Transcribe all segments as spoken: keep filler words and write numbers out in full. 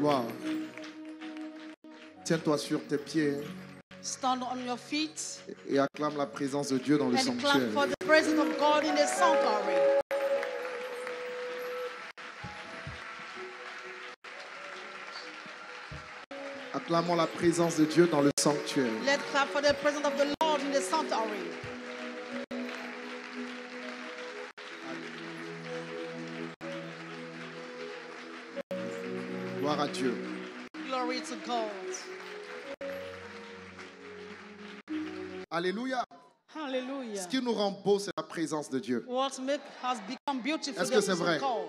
Gloire. Tiens-toi sur tes pieds. Stand on your feet Et acclame la présence de Dieu dans le and clap sanctuaire. for the presence of God in the sanctuary. Acclamons la présence de Dieu dans le sanctuaire. Let's clap for the presence of the Lord in the sanctuary. Gloire à Dieu. Glory to God. Alléluia. Hallelujah. Ce qui nous rend beau, c'est la présence de Dieu. What make has become beautiful Est-ce que c'est is vrai? God.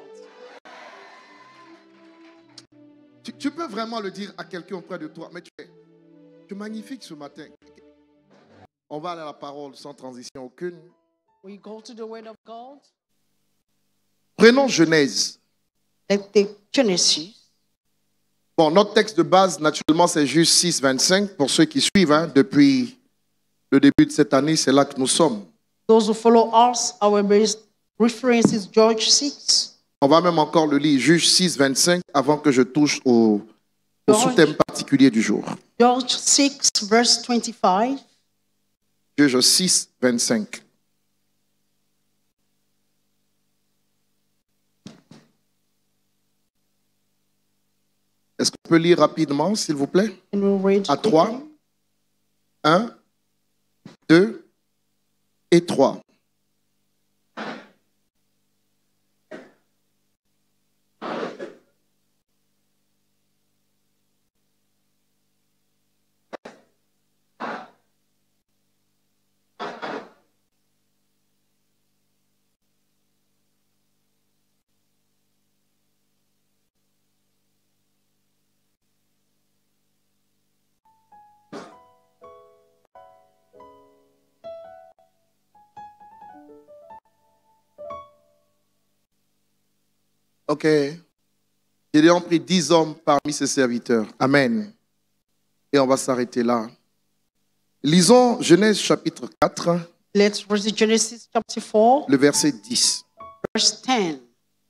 Tu, tu peux vraiment le dire à quelqu'un auprès de toi, mais tu es, tu es magnifique ce matin. On va aller à la parole sans transition aucune. We go to the word of God. Prenons Genèse. Let's take Genesis. Bon, notre texte de base, naturellement, c'est juste six, vingt-cinq. Pour ceux qui suivent, hein, depuis le début de cette année, c'est là que nous sommes. Those who follow us, our base reference is George six. On va même encore le lire, Juge six, vingt-cinq, avant que je touche au, au sous-thème particulier du jour. George six, verse twenty-five. Juge six, vingt-cinq. Est-ce qu'on peut lire rapidement, s'il vous plaît? And we'll read À trois. un, deux et trois. Ok. Gédéon prit dix hommes parmi ses serviteurs. Amen. Et on va s'arrêter là. Lisons Genèse chapitre quatre. Let's read Genesis chapter four, Le verset dix. verse ten.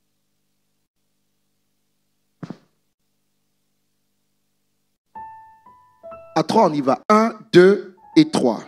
À trois, on y va. Un, deux et trois.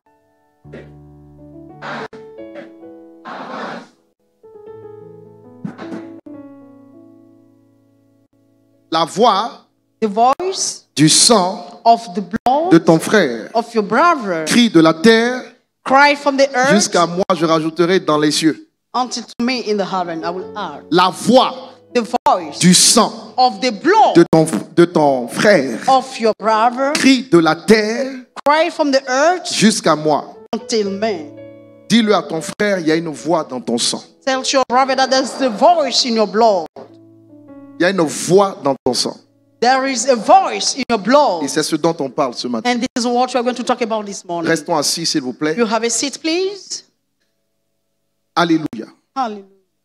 La voix The voice du sang of the blood de ton frère of your brother crie de la terre cry from the earth jusqu'à moi, je rajouterai dans les cieux. until to me in the heaven. I will add. La voix The voice du sang of the blood de ton, de ton frère of your brother crie de la terre cry from the earth jusqu'à moi. until me. Dis-le à ton frère, il y a une voix dans ton sang. Tell your brother that there's the voice in your blood. Il y a une voix dans ton sang. There is a voice in your blood. Et c'est ce dont on parle ce matin. And this is what we are going to talk about this morning. Restons assis, s'il vous plaît. You have a seat, please. Alléluia. Hallelujah.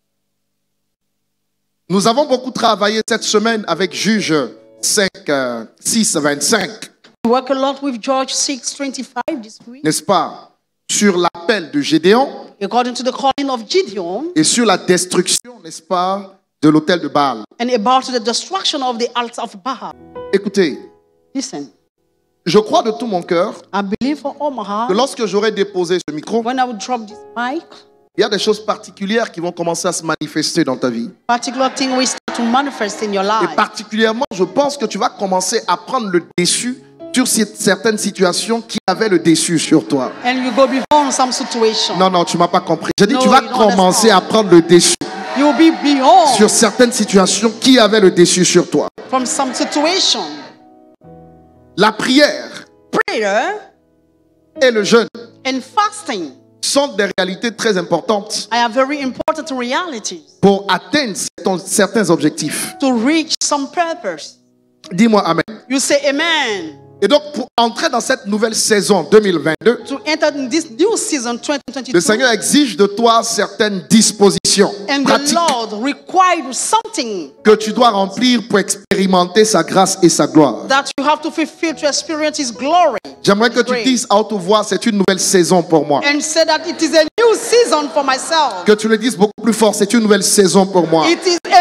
Nous avons beaucoup travaillé cette semaine avec Juge cinq, six, vingt-cinq. We work a lot with George six twenty-five this week. N'est-ce pas? Sur l'appel de Gédéon According to the calling of Gideon et sur la destruction, n'est-ce pas, de l'autel de Baal. and about the destruction of the altar of Baal. Écoutez, Listen, je crois de tout mon cœur I believe for all my que heart, lorsque j'aurai déposé ce micro, when I would drop this mic, il y a des choses particulières qui vont commencer à se manifester dans ta vie. particular thing will start to manifest in your Et life. particulièrement, je pense que tu vas commencer à prendre le dessus sur certaines situations qui avaient le dessus sur toi. And you go beyond some situation. Non, non, tu m'as pas compris. J'ai dit, No, tu vas you don't commencer understand. à prendre le dessus You'll be beyond sur certaines situations qui avaient le dessus sur toi. from some situation. La prière Prayer et le jeûne and fasting sont des réalités très importantes are very important realities pour atteindre certains- certains objectifs. to reach some purpose. Dis-moi Amen. You say amen. Et donc, pour entrer dans cette nouvelle saison deux mille vingt-deux, To enter in this new season twenty twenty-two, le Seigneur exige de toi certaines dispositions and the pratiques Lord requires something que tu dois remplir pour expérimenter sa grâce et sa gloire. that you have to fulfill to experience His glory. J'aimerais que tu Great. dises à haute voix, c'est une nouvelle saison pour moi. And say that it is a new season for myself. Que tu le dises beaucoup plus fort, c'est une nouvelle saison pour moi. It is a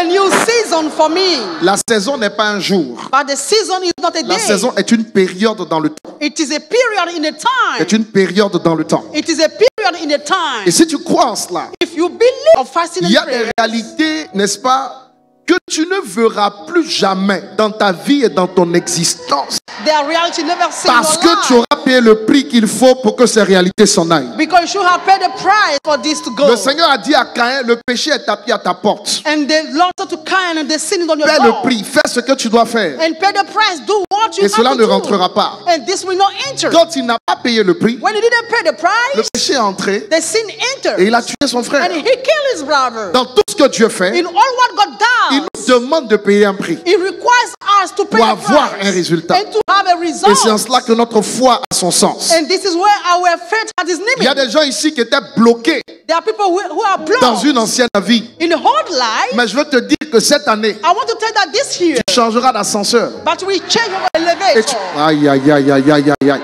a new season for me. La saison n'est pas un jour. But the season is not a La day. saison est une période dans le temps. It is a period in a time. C'est une période dans le temps. It is a period in a time. Et si tu crois en cela, If you believe of fasting il y and a des prayer, réalités, n'est-ce pas, que tu ne verras plus jamais dans ta vie et dans ton existence. there are reality never seen Parce in que your tu life. auras payé le prix qu'il faut pour que ces réalités s'en aillent. Because you have paid the price for this to go. Le Seigneur a dit à Caïn, le péché est tapis à ta porte. And the Lord said to Cain, and the sin is on your Paie le door. prix, fais ce que tu dois faire. And pay the price. Do what you Et have cela to ne do. rentrera pas. And this will not enter. Quand il n'a pas payé le prix, When he didn't pay the le price, péché est entré the sin entered. et il a tué son frère. And he killed his brother. Dans tout ce que Dieu fait, In all what God il does, nous demande de payer un prix. He requires us to pay Pour the avoir price un résultat. and to have a Et c'est en result. cela que notre foi a son sens. And this is where our faith has its Il y a limit. des gens ici qui étaient bloqués There are people who, who are dans blocked une ancienne vie. in the whole life. Mais je veux te dire que cette année, I want to tell that this year, tu changeras d'ascenseur. but we change our Et tu... elevator. Aïe, aïe, aïe, aïe, aïe, aïe, aïe.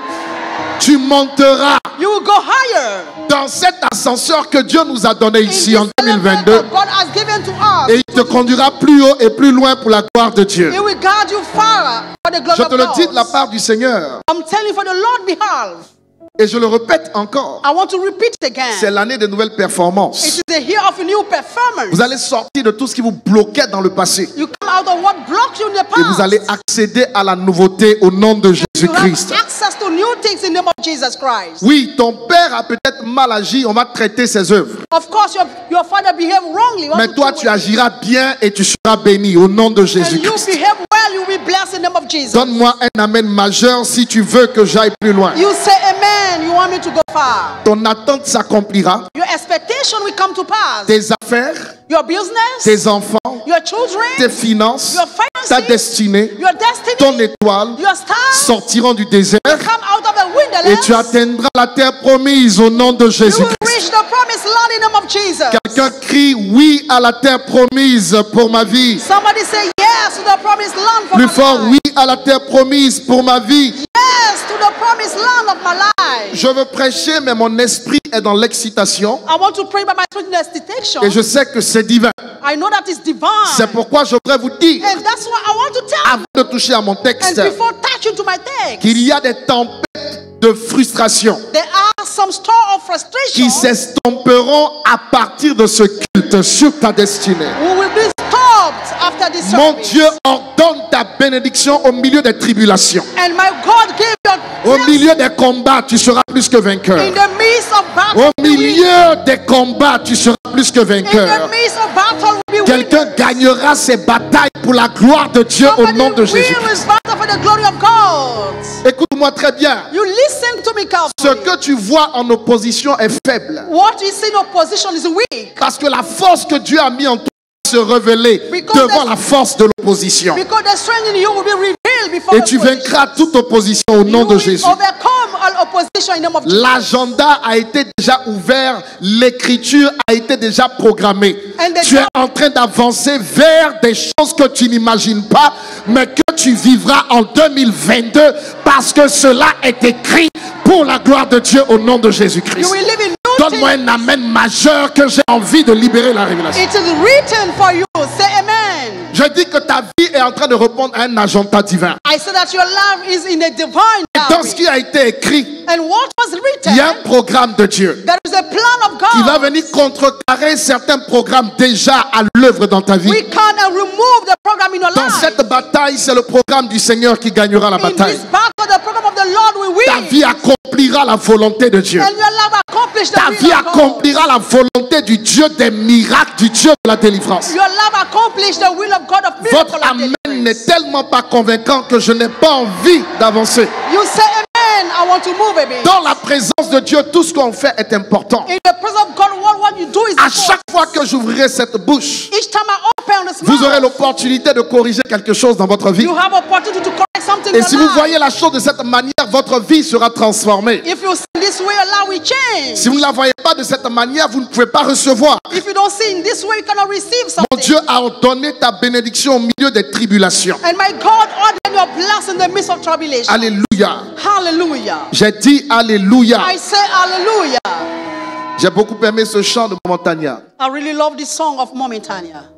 Tu monteras You will go higher. dans cet ascenseur que Dieu nous a donné In ici this en deux mille elevator vingt-deux. God has given to us. Et il te conduira plus haut et plus loin pour la gloire de Dieu. He will guide you far for the glory Je te le of dis de la God. part du Seigneur. I'm telling you for the Lord behalf. Et je le répète encore. I want to repeat it again. C'est l'année des nouvelles performances. It is the year of a new performance. Vous allez sortir de tout ce qui vous bloquait dans le passé. You come out of what blocked you in the Et past. vous allez accéder à la nouveauté au nom de You Jésus-Christ. have access to new things in the name of Jesus Christ. Oui, ton père a peut-être mal agi, on va traiter ses œuvres. Of course, your, your father behaved wrongly. You want Mais to toi, deal tu with agiras bien et tu seras béni au nom de it. And you Jésus-Christ. behave well, you will be blessed in the name of Jesus. Donne-moi un amen majeur si tu veux que j'aille plus loin. You say amen, you want me to go far. Ton attente s'accomplira. Your expectation will come to pass. Tes affaires, Your business, tes enfants, your children, tes finances, your finances, ta destinée, your destiny, ton étoile your stars sortiront du désert come out of the et wilderness. tu atteindras la terre promise au nom de You will Jésus-Christ. reach the promised land in the name of Jesus. Quelqu'un crie oui à la terre promise pour ma vie. Somebody say yes to the promised land for Plus my fort, life. oui à la terre promise pour ma vie. Yes to the promised land of my life. Je veux prêcher, mais mon esprit est dans l'excitation I want to pray by my spirit in excitation. et je sais que c'est divin. I know that it's divine. C'est pourquoi je voudrais vous dire, And that's why I want to tell you. avant de toucher à mon And texte, before touching to my text, qu'il y a des tempêtes de frustration there are some store of frustration qui s'estomperont à partir de ce culte sur ta destinée. who will be stopped after this Mon service. Dieu ordonne ta bénédiction au milieu des tribulations. And my God gave you Au blessing milieu des combats, tu seras plus que vainqueur. in the midst of battle. Au milieu des combats, tu seras plus que In the vainqueur. midst of battle will be Quelqu'un winners. gagnera ses batailles pour la gloire de Dieu au Somebody nom de will Jésus. his battle for the glory of God. Écoute-moi très bien. You listen to me Ce carefully. que tu vois en opposition est faible. What you see in opposition is weak. Parce que la force que Dieu a mis en toi se révéler Because devant there's- la force de l'opposition. Because the strength in you will be revealed before Et tu opposition. vaincras toute opposition au nom You de will Jésus. overcome all opposition in the name of Jesus. L'agenda a été déjà ouvert, l'écriture a été déjà programmée. And the Tu es job- en train d'avancer vers des choses que tu n'imagines pas, mais que tu vivras en deux mille vingt-deux parce que cela est écrit pour la gloire de Dieu au nom de You Jésus-Christ. will live in new Donne-moi things. un amen majeur que j'ai envie de libérer la révélation. It is written for you. Say amen. Je dis que ta vie est en train de répondre à un agenda divin. I say that your life is in a divine Dans ce diary. qui a été écrit, And what was written, il y a un programme de Dieu there is a plan of qui va God. venir contrecarrer certains programmes déjà à l'œuvre dans ta vie. We can remove the program in your Dans life. cette bataille, c'est le programme du Seigneur qui gagnera la In bataille. this battle, the program of the Lord will Ta win. vie accomplira la volonté de Dieu. And your life accomplish the Ta will vie of God. accomplira la volonté du Dieu des miracles, du Dieu de la délivrance. Your life accomplish the will of God of Votre miracle and amen deliverance. n'est tellement pas convaincant que je n'ai pas envie d'avancer. You say amen. I want to move a bit. Dans la présence de Dieu, tout ce qu'on fait est important. In the presence of God, what, what you do is À important. chaque fois que j'ouvrirai cette bouche, Each time I open this vous mouth, aurez l'opportunité de corriger quelque chose dans votre vie. you have opportunity to correct something Et in si your vous life. voyez la chose de cette manière, votre vie sera transformée. If you see this way, your life will change. Si vous ne la voyez pas de cette manière, vous ne pouvez pas recevoir. If you don't see in this way, you cannot receive Mon something. Dieu a ordonné ta bénédiction au milieu des tribulations. And my God ordered your blessing in the midst of tribulation. Alléluia. Hallelujah. J'ai dit Alléluia. I say hallelujah. J'ai beaucoup aimé ce chant de Montagna. I really love this song of Momentania.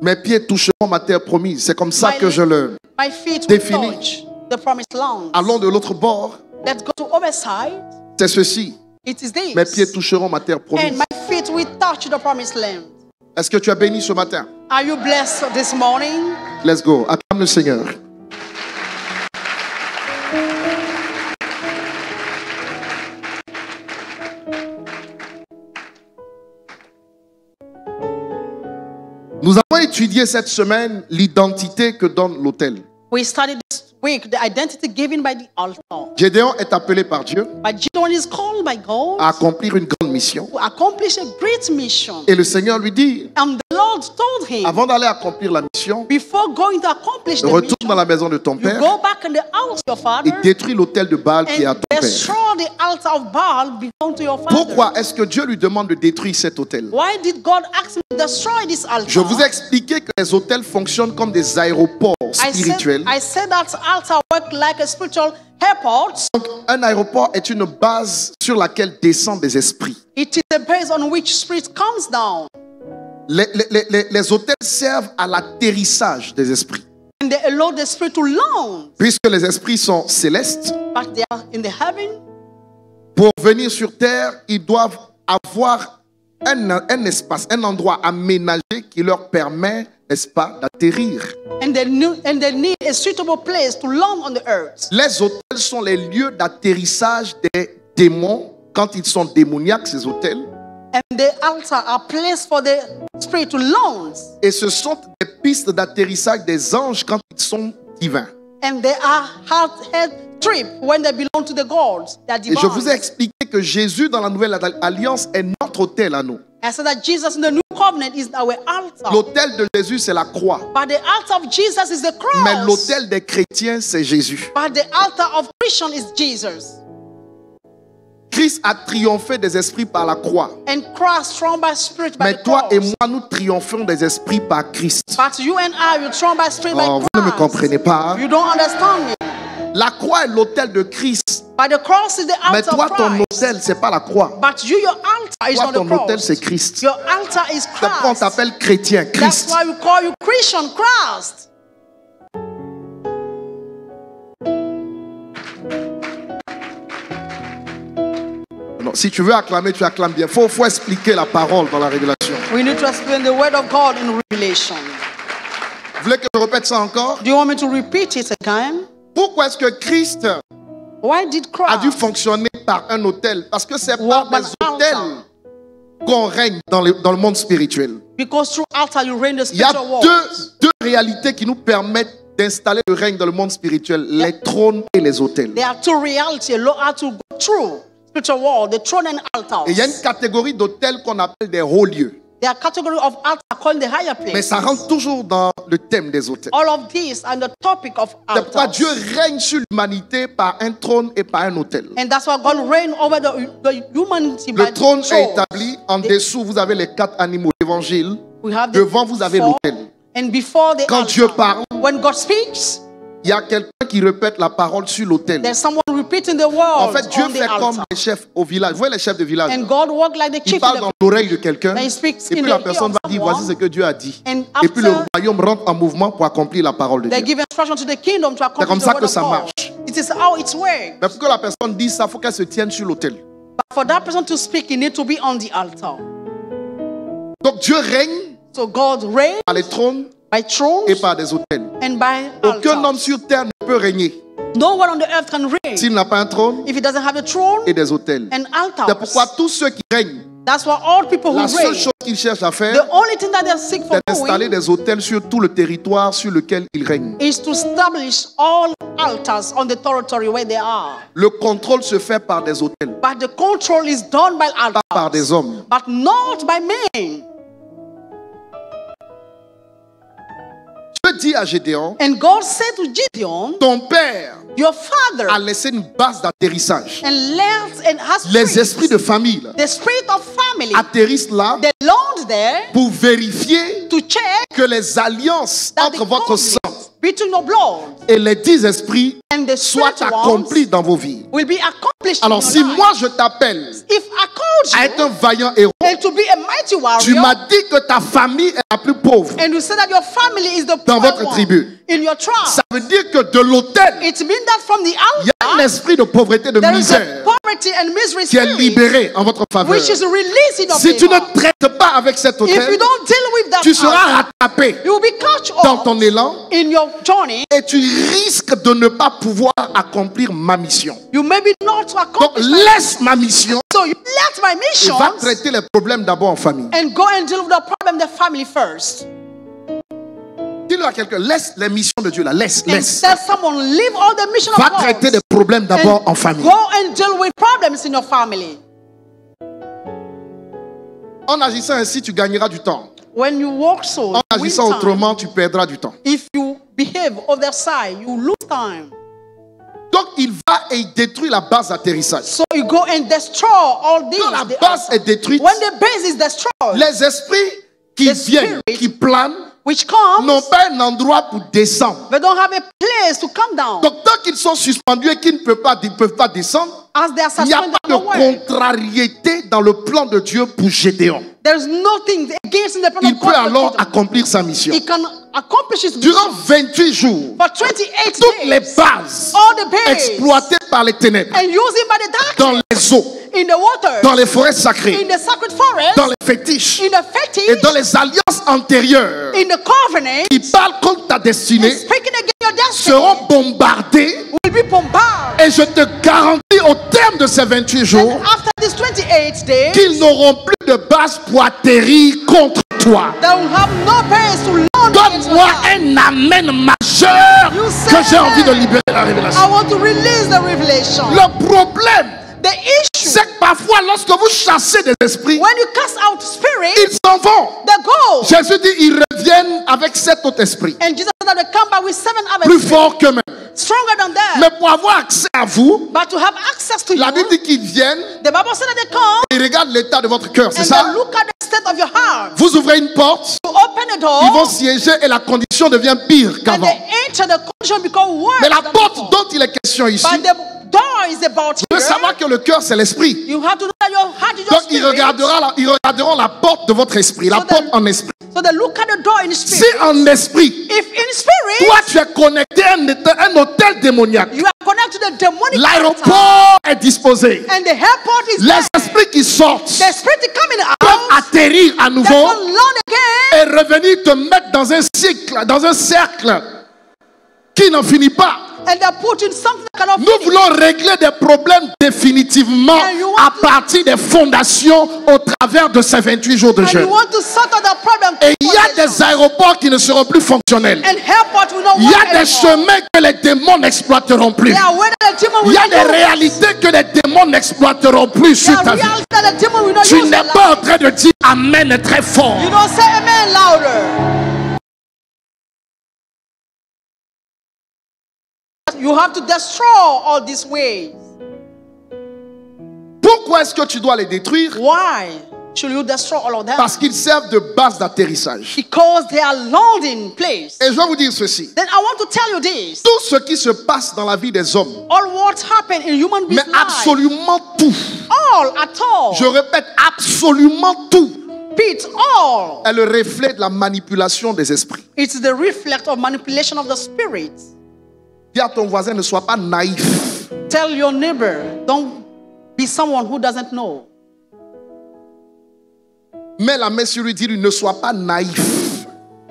Mes pieds toucheront ma terre promise. C'est comme ça My que je le My feet will définis. touch the promised land. Allons de l'autre bord. Let's go to other side. C'est ceci. It is this. Mes pieds toucheront ma terre And promise. my feet will touch the promised land. Est-ce que tu as béni ce matin? Are you blessed this morning? Let's go. Acclame le Seigneur. Nous avons étudié cette semaine l'identité que donne l'autel. We studied this week the identity given by the altar. Gédéon est appelé par Dieu But Gideon is called by God à accomplir une grande mission. to accomplish a great mission. Et le Seigneur lui dit, And the Lord told him, avant d'aller accomplir la mission, before going to accomplish the retourne dans mission, la maison de ton you père go back in the house of your father et détruis l'autel de Baal qui est à and ton père. destroy the altar of Baal belong to your father. Pourquoi est-ce que Dieu lui demande de détruire cet autel? Why did God ask him to destroy this altar? Je vous ai expliqué que les hôtels fonctionnent comme des aéroports I said, spirituels. I said that altar work like a spiritual airport. Donc, un aéroport est une base sur laquelle descendent des esprits. It is a base on which spirit comes down. Les, les, les, les hôtels servent à l'atterrissage des esprits. And they allow the spirit to land. Puisque les esprits sont célestes, But they are in the heaven. pour venir sur terre, ils doivent avoir un, un espace, un endroit aménagé qui leur permet, n'est-ce pas, d'atterrir. And they, knew, and they need a suitable place to land on the earth. Les hôtels sont les lieux d'atterrissage des démons quand ils sont démoniaques, ces hôtels. And the altar are placed for the spirit to land. Et ce sont des pistes d'atterrissage des anges quand ils sont divins. And they are hard head trip when they belong to the gods. They are Et je vous ai divine. expliqué que Jésus dans la nouvelle alliance est notre hôtel à nous. I said that Jesus in the new covenant is our altar. L'hôtel de Jésus, c'est la croix. But the altar of Jesus is the Mais cross. l'hôtel des chrétiens, c'est Jésus. But the altar of Christian is Jesus. Christ a triomphé des esprits par la croix. And Christ thrown by spirit by Mais the toi cross. et moi, nous triomphons des esprits par Christ. But you and I, you thrown by spirit Oh, by vous ne me Christ. comprenez pas. You don't understand me. La croix est l'hôtel de Christ. But the cross is the Mais altar toi, of ton Christ. hôtel, c'est pas la croix. But you, your altar is Toi, not ton the cross. hôtel, c'est Christ. Your altar is C'est pourquoi on Christ. t'appelle chrétien, That's Christ. why we call you Christian Christ. Non, si tu veux acclamer, tu acclames bien. Il faut, faut expliquer la parole dans la révélation. We need to explain the word of God in Revelation. Vous voulez que je répète ça encore? Do you want me to repeat it again? Pourquoi est-ce que Christ Why did a dû Christ fonctionner par un hôtel? Parce que c'est par walk by des an hôtels altar? qu'on règne dans le, dans le monde spirituel. Because through altar you reign the Il y a spiritual world. deux, deux réalités qui nous permettent d'installer le règne dans le monde spirituel, les trônes et les hôtels. There are two realities. Lord how to go through spiritual world, the throne and altars. Et il y a une catégorie d'hôtels qu'on appelle des hauts lieux. There are categories of altar called the higher Mais place. ça rentre toujours dans le thème des hôtels. All of these are the topic of C'est pourquoi altars. Dieu règne sur l'humanité par un trône et par un hôtel. And that's why God reign over the, the humanity by Le trône the est throne. établi. En dessous, vous avez les quatre animaux d'évangile. We have the Devant, vous avez four, l'autel. and before the Quand altar, Dieu parle, when God speaks, il y a quelqu'un qui répète la parole sur l'autel. there's someone repeating the En words fait, Dieu on the fait comme altar. les chefs au village. Vous voyez les chefs de village? And God walk like the Il chief parle in dans the, l'oreille de quelqu'un. And he Et speaks puis in la the personne ear va of dire, someone. voici ce que Dieu a dit. And Et puis le after- royaume rentre en mouvement pour accomplir la parole de They Dieu. give instruction to the kingdom to accomplish comme the ça word que of ça God. marche. It is how it's works. Mais pour que la personne dise ça, il faut qu'elle se tienne sur l'autel. But for that person to speak, he needs to be on the altar. Donc Dieu règne So God reigns par les trônes by thrones et par des hôtels. and by Aucun homme altars. sur terre ne peut régner No one on the earth can reign s'il n'a pas un trône if he doesn't have a throne et des hôtels. and altars. C'est pourquoi tous ceux qui règnent, That's why all people who la seule reign, chose qu'ils cherchent à the faire, only thing that they seek for c'est d'installer doing des hôtels sur tout le territoire sur lequel ils règnent. is to establish all altars on the territory where they are. Le contrôle se fait par des hôtels, But the control is done by pas par altars, des hommes. but not by men. Dieu dit à Gédéon, And God said to Gideon, ton père your father a laissé une base d'atterrissage. and left and has Les springs. esprits de famille là, The spirit of family, atterrissent là they land there pour vérifier to check que les alliances that the entre votre sang covenant between your blood et les dix esprits and the soient spirit ones accomplies dans vos vies. will be accomplished Alors in si your life. moi je t'appelle If I called à you être un vaillant héros, and and to be a mighty Tu warrior. m'as dit que ta famille est la plus pauvre And you said that your family is the dans poor votre one tribu. in your tribe. Ça veut dire que de l'autel, It means that from the il y a un altar, esprit de pauvreté, de there is a misère poverty and misery qui est spirit libéré en votre faveur. which is released in your Si tu favor. ne traites pas avec cet If you autel, don't deal with that tu seras altar, rattrapé you will be caught dans up ton élan in your journey. et tu risques de ne pas pouvoir accomplir ma mission. You may be not to Donc accomplish my laisse ma mission So you let my et mission va traiter les problèmes d'abord en famille. and go and deal with the problem, the family first. Dis-le à quelqu'un, laisse les missions de Dieu là, laisse, And laisse. tell someone, leave all the mission Va of God traiter des problèmes d'abord en and famille. go and deal with problems in your family. En agissant ainsi, tu gagneras du temps. When you walk so, En you win agissant time. autrement, tu perdras du temps. If you behave other side, you lose time. Donc il va et il détruit la base d'atterrissage. So you go and destroy all these. Quand la the base outside. est détruite, When the base is destroyed, les esprits qui The viennent, spirit qui planent, which comes, n'ont pas un endroit pour descendre. they don't have a place to come down. Donc tant qu'ils sont suspendus et qu'ils ne peuvent pas, ils ne peuvent pas descendre, As they are il n'y a suspended pas de nowhere, contrariété dans le plan de Dieu pour Gédéon. there's nothing against in the plan Il of peut God. alors for Gideon. accomplir sa mission. He can accomplish his Durant mission vingt-huit jours, for twenty-eight toutes les days. bases All the base exploitées par les ténèbres, and using by the dark dans les eaux, in the water, dans les forêts sacrées, in the sacred forest, dans les fétiches in the et fetish, dans les alliances antérieures in the covenant, qui parlent contre ta destinée speaking against your destiny, seront bombardées. will be bombarded. Et je te garantis au terme de ces vingt-huit jours And after these twenty-eight days, qu'ils n'auront plus de base pour atterrir contre toi. they will have no base to launch against your Donne-moi life. un amen majeur You say que j'ai amen. envie de libérer la I révélation. want to release the revelation. Le problème, The issue, c'est que parfois lorsque vous chassez des esprits, when you cast out spirit, ils s'en vont. they go. Jésus dit, ils reviennent avec sept autres esprits, And Jesus said that they come back with seven other plus spirits, forts qu'eux-mêmes. stronger than them. Mais pour avoir accès à vous, But to have access to la Bible you, dit qu'ils viennent the Bible said that they come et regardent l'état de votre cœur, c'est and ça? they look at the state of your heart. Vous ouvrez une porte, You open the door ils vont siéger et la condition devient pire and qu'avant. they enter, the condition become worse Mais la than porte before. dont il est question ici, But the door is about vous devez here. savoir que le cœur c'est l'esprit. You have to know that your heart is your Donc ils spirit. regarderont, la, ils regarderont la porte de votre esprit, la So porte then- en esprit. So they look at the door in Si spirit. en esprit, If in spirit, toi tu es connecté à un, hôtel- un hôtel démoniaque, you are connected to the demonic altar, l'aéroport est disposé, and the airport is les there. esprits qui sortent The spirit is coming peuvent out. atterrir à They nouveau can learn again. et revenir te mettre dans un cycle, dans un cercle qui n'en finit pas. And they put in something that cannot Nous finish. voulons régler des problèmes définitivement And you want à to- partir des fondations au travers de ces vingt-huit jours de And jeûne. you want to settle the problem. Et il y a des aéroports qui ne seront plus fonctionnels. And airport will not Il y work a des anymore. chemins que les démons n'exploiteront plus. There are ways that the demon Il will y a not des use. réalités que les démons n'exploiteront plus There sur are ta vie. realities that the demon will not Tu use n'es your pas en life. train de dire Amen très fort. You don't say amen louder. You have to destroy all these ways. Pourquoi est-ce que tu dois les détruire? Why should you destroy all of them? Parce qu'ils servent de base d'atterrissage. Because they are landing place. Et je vais vous dire ceci. Then I want to tell you this. Tout ce qui se passe dans la vie des hommes, All what happened in human mais beings' life, absolument tout, all at all, je répète, absolument tout, Pete, all, est le reflet de la manipulation des esprits. it's the reflect of manipulation of the spirit. Dis à ton voisin, ne sois pas naïf. Tell your neighbor, don't be someone who doesn't know. Mets la main sur lui, dis-lui, ne sois pas naïf.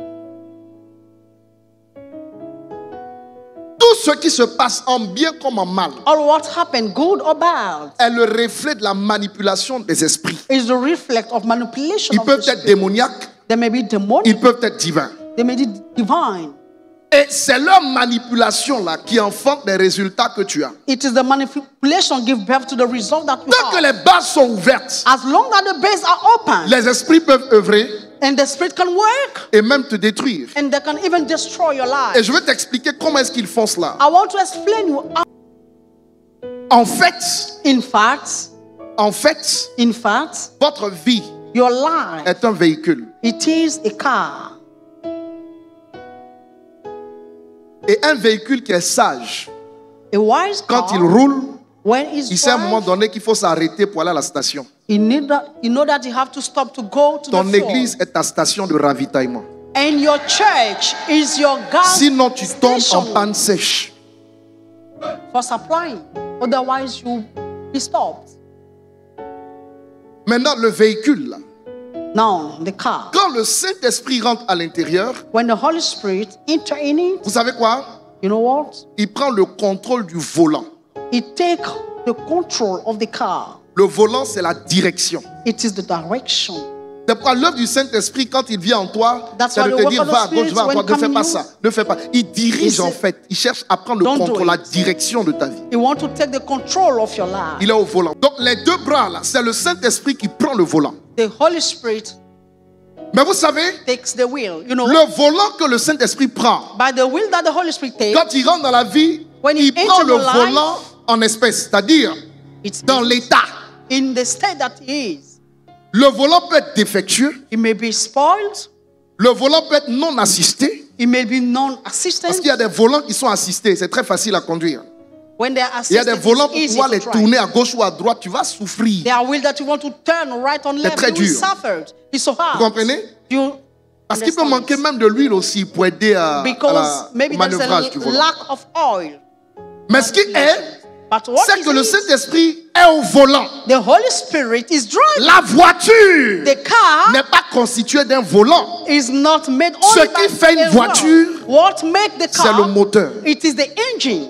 Tout ce qui se passe en bien comme en mal All what happened, good or bad, est le reflet de la manipulation des esprits. is the reflect of manipulation Ils of peuvent the être spirit. démoniaques, They may be demonic, ils peuvent être divins. they may be divine. Et c'est leur manipulation là qui enfante les résultats que tu as. It is the manipulation give birth to the result that you Tant que have. les bases sont ouvertes, As long as the bases are open, les esprits peuvent œuvrer and the spirit can work, et même te détruire. and they can even destroy your life. Et je vais t'expliquer comment est-ce qu'ils font cela. I want to explain you how, En fait, in fact, en fait, in fact, votre vie your life, est un véhicule. it is a car. Et un véhicule qui est sage, A wise quand car, il roule, when it's il sait à un moment drive, donné qu'il faut s'arrêter pour aller à la station. You, need that, you know that you have to stop to go to Ton the floor. église est ta station de ravitaillement. And your church is your gas Sinon, tu tombes station en panne sèche. for supplying. Otherwise, you'll be stopped. Maintenant, le véhicule, là, Now, the car. quand le Saint-Esprit rentre à l'intérieur, When the Holy Spirit enter in it, vous savez quoi? you know what? Il prend le contrôle du volant. He take the control of the car. Le volant, c'est la direction. It is the direction. C'est pourquoi l'œuvre du Saint-Esprit, quand il vient en toi, That's c'est why de the te work dire, of the va à gauche, Spirit, va à when droite, ne fais coming pas you, ça, ne fais pas. Il dirige He en said, fait, il cherche à prendre le don't do contrôle, la it. direction de ta vie. You want to take the control of your life. Il est au volant. Donc les deux bras là, c'est le Saint-Esprit qui prend le volant. The Holy Spirit Mais vous savez, takes the wheel. You know, le volant que le Saint-Esprit prend, by the wheel that the Holy Spirit takes, quand il rentre dans la vie, When il he prend enters le the life, volant en espèces, c'est-à-dire it's dans l'état. in the state that he is. Le volant peut être défectueux, It may be spoiled. le volant peut être non assisté, It may be non-assistant. parce qu'il y a des volants qui sont assistés, c'est très facile à conduire. When they are Il y a assisted, des volants it's pour easy pouvoir to les drive. tourner à gauche ou à droite, tu vas souffrir. There are wheels that you want to turn right on left. très You will dur. suffer. It's so hard. Vous comprenez? You Parce qu'il peut understand manquer it. même de l'huile aussi pour aider à, à Because la, maybe au there's manœuvrage a du volant. lack of oil. Mais ce qui est, But what c'est is que le it? Saint-Esprit est au volant. The Holy Spirit is driving. La voiture The car n'est pas constituée d'un volant. is not made Ce only qui by fait une a voiture, wheel. What make the c'est car? le moteur. It is the engine.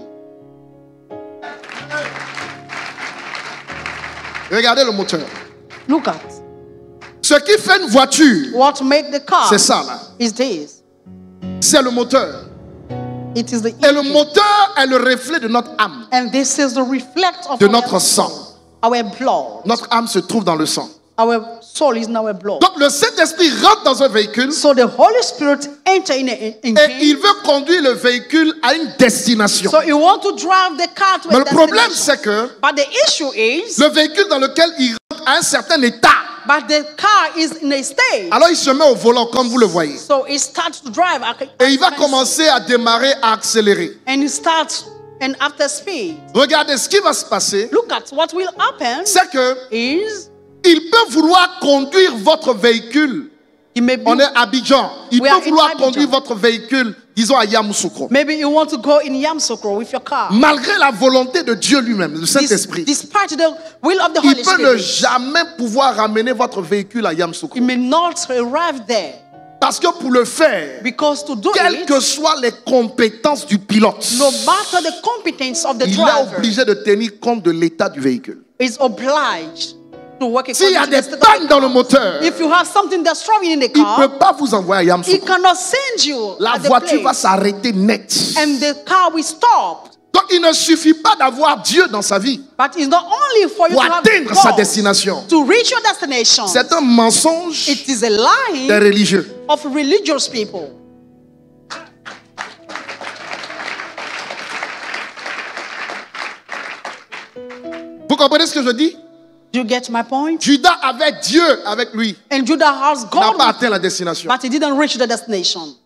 Regardez le moteur. Look at Ce qui fait une voiture, what make the car. c'est ça là. Is this? C'est le moteur. It is the Et le engine. moteur est le reflet de notre âme, And this is the reflect of de our, notre sang. our blood. Notre âme se trouve dans le sang. Our soul is in our blood. Donc le Saint-Esprit rentre dans un véhicule So the Holy Spirit enter in a in et il veut conduire le véhicule à une destination. So you want to drive the car to Mais a le problème, destination. c'est que But the issue is, le véhicule dans lequel il rentre à un certain état, but the car is in a state. alors il se met au volant comme vous le voyez. So it starts to drive. Et il va commencer à démarrer, à accélérer. And it starts, and after speed. Regardez, ce qui va se passer, Look at what will happen c'est que is, il peut vouloir conduire votre véhicule. you may be, On est à Abidjan. Il We peut are in vouloir Abidjan. conduire votre véhicule, disons à Yamoussoukro. maybe you want to go in Yamoussoukro with your car. Malgré la volonté de Dieu lui-même, le Dis- Saint-Esprit, Despite the will of the il Holy peut ne Spirit, jamais pouvoir ramener votre véhicule à Yamoussoukro. you may not arrive there. Parce que pour le faire, Because to do quelles it, que soient les compétences du pilote, no matter the competence of the il est driver, obligé de tenir compte de l'état du véhicule. is obliged to work S'il y a according to des the state of pannes the dans le car. moteur, If you have something that's wrong in the il ne car, peut pas vous envoyer à he Yamoussoukro. cannot send you La at the voiture va place. s'arrêter net. And the car will stop. Donc il ne suffit pas d'avoir Dieu dans sa vie But it's not only for you pour to have atteindre sa God destination. to reach your destination. C'est un mensonge It is a lie des religieux. of religious people. Vous comprenez ce que je dis? Do you get my point? Judas avait Dieu avec lui. And Judah has Il n'a God, pas atteint la destination. but he didn't reach the destination.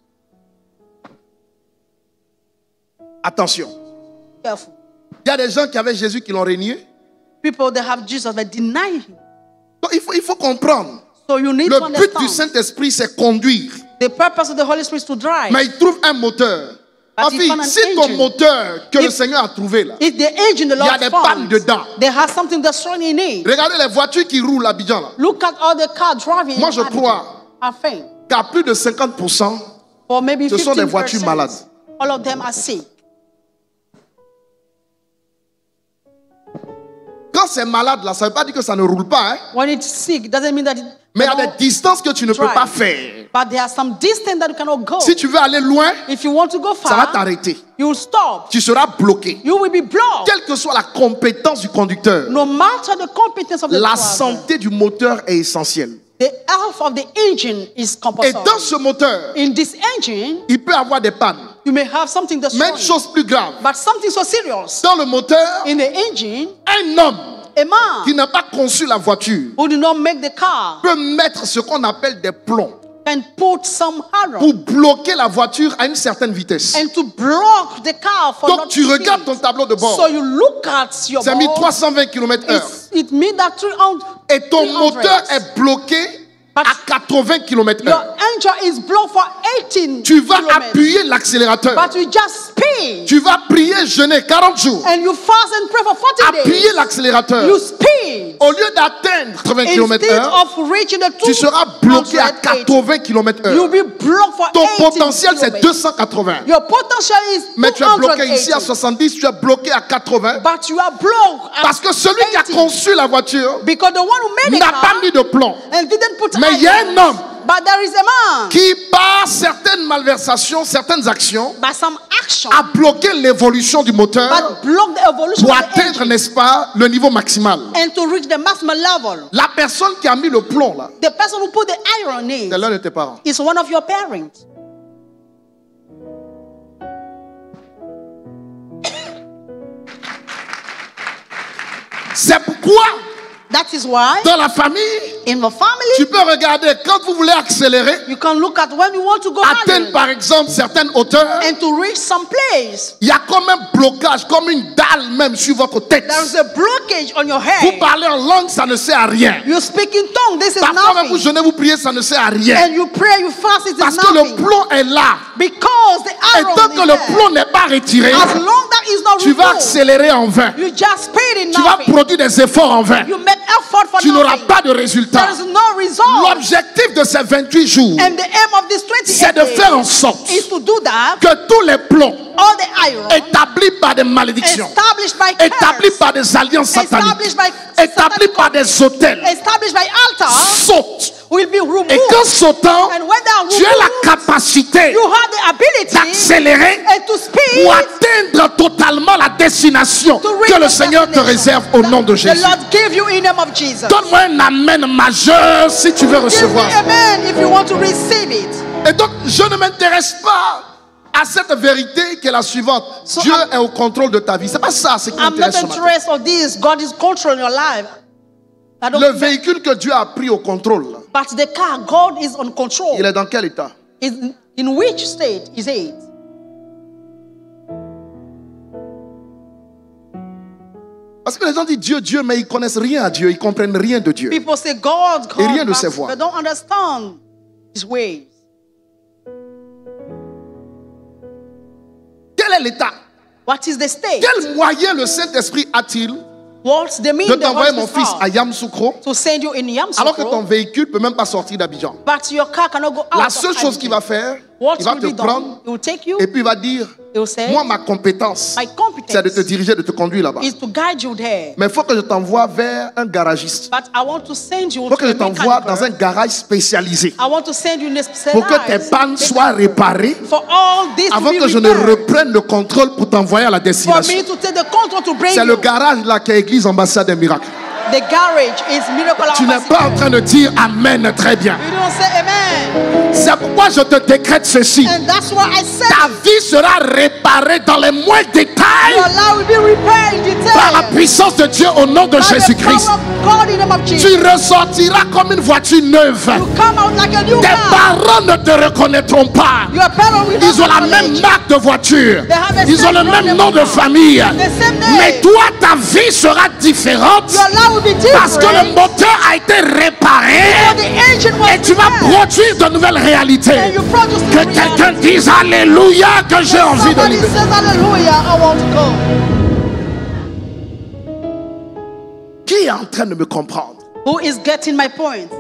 Attention. Careful. Il y a des gens qui avaient Jésus qui l'ont régné. People that have Jesus but deny him. Donc il faut, il faut comprendre. So you need to Le but du understand. Saint-Esprit, c'est conduire. The purpose of the Holy Spirit is to drive. Mais il trouve un moteur. But Ma he fille, found an si ton engine. moteur que le If- Seigneur a trouvé là, If the engine the il y a Lord des found, pannes dedans. there has something that's wrong in it. Regardez les voitures qui roulent à Abidjan là. Look at all the cars driving. Moi, in je Abidjan. crois Are faint. Qu'à plus de cinquante pour cent, Or maybe Ce sont des fifteen voitures percent. malades. All of them are sick. quand c'est malade là, ça ne veut pas dire que ça ne roule pas. Hein? When it's sick, it doesn't mean that it Mais il y a cannot des distances que tu ne peux drive. pas faire. But there are some distance that you cannot go. Si tu veux aller loin, If you want to go ça va far, t'arrêter. you will stop. Tu seras bloqué. You will be blocked. Quelle que soit la compétence du conducteur, No matter the competence of the la driver, santé du moteur est essentielle. the health of the engine is Et compulsory. dans ce moteur, In this engine, il peut avoir des pannes. you may have something that's Même wrong. chose plus grave. But something so serious. Dans le moteur, In the engine, un homme a man qui n'a pas conçu la voiture who did not make the car peut mettre ce qu'on appelle des plombs can put some iron pour bloquer la voiture à une certaine vitesse. and to block the car for Donc not tu to regardes speed. ton tableau de bord. So you look at your C'est mis board. trois cent vingt kilomètres heure. It's, it means that three hundred et ton three hundred. moteur est bloqué But à quatre-vingts kilomètres your heure, engine is blown for eighteen tu vas kilometers. appuyer l'accélérateur. But you just speed. Tu vas prier, jeûner quarante jours. And you fast and pray for forty Appuyer days. l'accélérateur. You speed. Au lieu d'atteindre quatre-vingts kilomètres Instead heure, of reaching the tu seras bloqué à quatre-vingts kilomètres heure. you'll be blocked for Ton eighteen potentiel, c'est kilometers. deux cent quatre-vingts. Your potential is Mais tu es bloqué ici à two hundred eighty. soixante-dix, tu es bloqué à quatre-vingts. But you are blocked at Parce que celui qui a eighty. conçu la voiture Because the one who made the n'a car pas mis de plomb. and didn't put Mais il y a iron. un homme But there is a man qui, par certaines malversations, certaines actions, by some action a bloqué l'évolution du moteur but block the evolution pour of the atteindre, engine n'est-ce pas, le niveau maximal. and to reach the maximum level. La personne qui a mis le plomb là, The person who put the iron in c'est l'un de tes parents. is one of your parents. C'est pourquoi, That is why dans la famille, in the tu family peux regarder quand vous voulez accélérer, you can look at when you want to go atteindre higher par exemple certaines hauteurs, and to reach some place. il y a comme un blocage, comme une dalle même sur votre tête. There is a blockage on your Vous head. parlez en langue, ça ne sert à rien. You speak in tongue, this is Parfois même vous nothing. jeûnez, vous priez, ça ne sert à rien. And you pray, you fast, it Parce is que le nothing. plomb est là. Because the Et iron tant que is le there. plomb n'est pas retiré, As long that is not tu vas removed, accélérer en vain. you just speed in Tu vas nothing. produire des efforts en vain. You make effort for Tu n'auras nothing. pas de résultat. There is no result. L'objectif de ces vingt-huit jours, And the aim of this c'est twenty-eight de faire en days sorte is to do that. que tous les plombs All the iron établis par des malédictions, established by établis curse, par des alliances sataniques, established by établis satanic par des hôtels, established by altar sautent. will be removed. Et qu'en sautant, And when they are tu as la removed, capacité you have the ability d'accélérer and to speed pour atteindre totalement la destination to reach que le the Seigneur te destination. réserve au nom de The Jésus. Lord give you in the name of Jesus. Donne-moi un amen majeur si tu veux Give me recevoir. amen if you want to receive it. Et donc, je ne m'intéresse pas à cette vérité qui est la suivante. So Dieu I'm- est au contrôle de ta vie. C'est pas ça, ce qui I'm not m'intéresse ce matin. interested in this. God is controlling your life. I don't Le véhicule que Dieu a pris au contrôle, là, But the car, God is on control. il est dans quel état? Is in which state is it? Parce que les gens disent Dieu, Dieu, mais ils connaissent rien à Dieu, ils comprennent rien de Dieu. People say God, God, Et rien de but ses voies. they don't understand His ways. Quel est l'état? What is the state? Quel moyen le Saint-Esprit a-t-il What's the meaning de the t'envoyer Holy mon Spirit fils à Yamoussoukro to send you in alors que ton Yamoussoukro, véhicule ne peut même pas sortir d'Abidjan? but your car cannot go out La of seule chose qu'il va Abidjan. faire, What il va will te be done? prendre He will take you. et puis il va dire, He will say, moi ma compétence, my competence c'est de te diriger, de te conduire là-bas. is to guide you there. Mais il faut que je t'envoie vers un garagiste. But I want to send you Il faut que to je a t'envoie dans un mechanic. garage spécialisé I want to send you in a pour que tes specialized pannes soient réparées for all this avant to be que je ne repaired. reprenne le contrôle pour t'envoyer à la For destination. me to take the control to bring C'est you. le garage là qui est Église Ambassade des Miracles. The garage is miracle. Tu n'es pas en train de dire Amen très bien. You don't say amen. C'est pourquoi je te décrète ceci. And that's why I said Ta vie sera réparée dans les moindres détails your life will be repaired in par la detail. puissance de Dieu au nom de By the Jésus-Christ. power of God in the name of Jesus. Tu ressortiras comme une voiture neuve. You come out like a new Tes car. parents ne te reconnaîtront pas. Your parents will Ils ont not la même acknowledge. marque de voiture. They have the Ils ont same le même name nom de of famille. The same name. Mais toi, ta vie sera différente Your life will be different. parce que le moteur a été réparé For the engine was et tu vas repaired. produire de nouvelles And réalités. you produce Que new quelqu'un reality. dise Alléluia que j'ai envie de Somebody vivre. says hallelujah, I want to go. Qui est en train de me comprendre? Who is getting my point?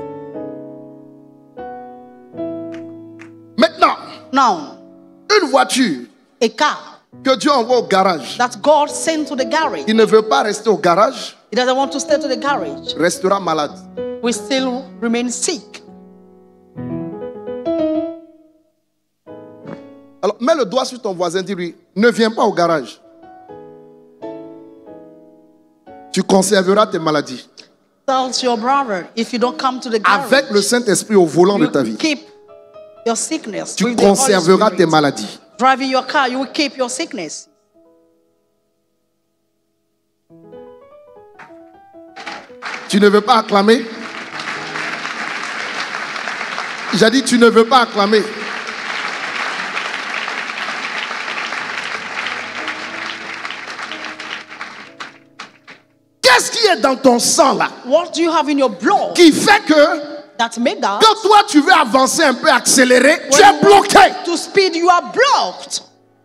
Maintenant, Now, une voiture a car que Dieu envoie au garage, that God sent to the garage. il ne veut pas rester au garage, He doesn't want to stay to the garage. restera malade. We still remain sick. Alors, mets le doigt sur ton voisin, dis-lui, ne viens pas au garage. Tu conserveras tes maladies. Tell your brother, if you don't come to the garage, Avec le Saint-Esprit au volant de ta you vie, keep your sickness. tu with the Holy conserveras tes Spirit. maladies. Driving your car, you will keep your sickness. Tu ne veux pas acclamer? J'ai dit, tu ne veux pas acclamer. Qu'est-ce qui est dans ton sang là What do you have in your blood qui fait que that make us quand toi tu veux avancer un peu, accélérer, tu when es you bloqué? want to speed, you are blocked.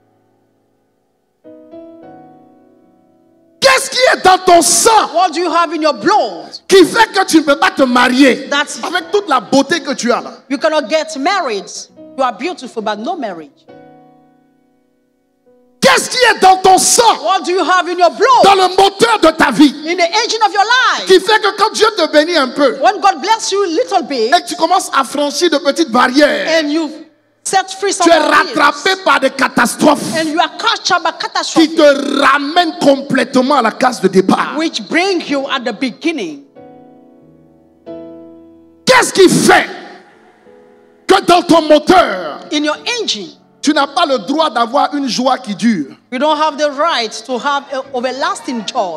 Qu'est-ce qui est dans ton sang What do you have in your blood qui fait que tu ne peux pas te marier That's- avec toute la beauté que tu as là? you cannot get married? You are beautiful, but no marriage. Qu'est-ce qui est dans ton sang, What do you have in your dans blood le moteur de ta vie, in the engine of your life? qui fait que quand Dieu te bénit un peu When God bless you a little bit et que tu commences à franchir de petites barrières, and you set free some tu es barriers, rattrapé par des catastrophes and you are captured by qui catastrophe, te ramènent complètement à la case de départ. which bring you at the beginning. Qu'est-ce qui fait que dans ton moteur, In your engine, tu n'as pas le droit d'avoir une joie qui dure? you don't have the right to have a everlasting joy.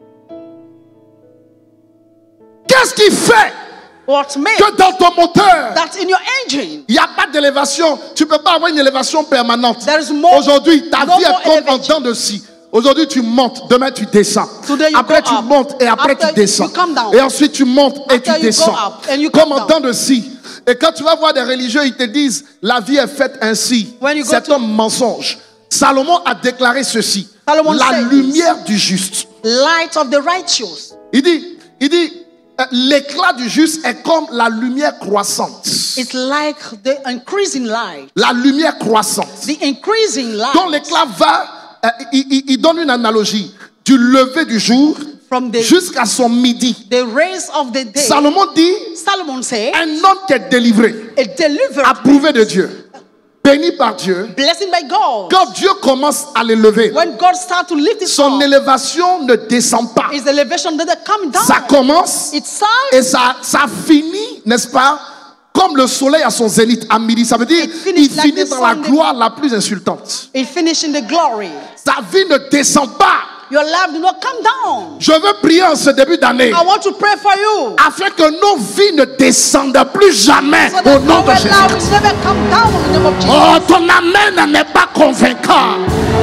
Qu'est-ce qui fait What makes que dans ton moteur, that in your engine il n'y a pas d'élévation? Tu ne peux pas avoir une élévation permanente. there is more? Aujourd'hui, ta no vie more est comme en elevation. dents de scie. Aujourd'hui, tu montes, demain tu descends. Today you Après, go tu up. montes et après After tu descends. you come down. Et ensuite, tu montes et After tu you go descends. up and you come Comme en down. dents de scie. Et quand tu vas voir des religieux, ils te disent la vie est faite ainsi. When you go C'est to- un mensonge. Salomon a déclaré ceci. Salomon La said lumière du juste. Light of the righteous. Il dit, il dit, euh, l'éclat du juste est comme la lumière croissante. It's like the increasing light. La lumière croissante. The increasing light Donc l'éclat va, euh, il, il- il donne une analogie du lever du jour from the, jusqu'à son midi. the rays of the day. Salomon dit, Solomon said, un homme qui est délivré, a delivered, approuvé de Dieu, béni par Dieu, blessing by God. quand Dieu commence à l'élever, When God starts to lift it son up, élévation ne descend pas. his elevation doesn't come down. Ça commence It starts, et ça, ça finit, n'est-ce pas, comme le soleil à son zénith à midi. Ça veut dire It finishes il like finit the dans la sun. gloire la plus insultante. it finishes in the glory. Sa vie ne descend pas. Your life do not come down. Je veux prier en ce début d'année I want to pray for you. afin que nos vies ne descendent plus jamais So au that nom our de Jésus. life will never come down in the name of Jesus. Oh, ton amen n'est pas convaincant.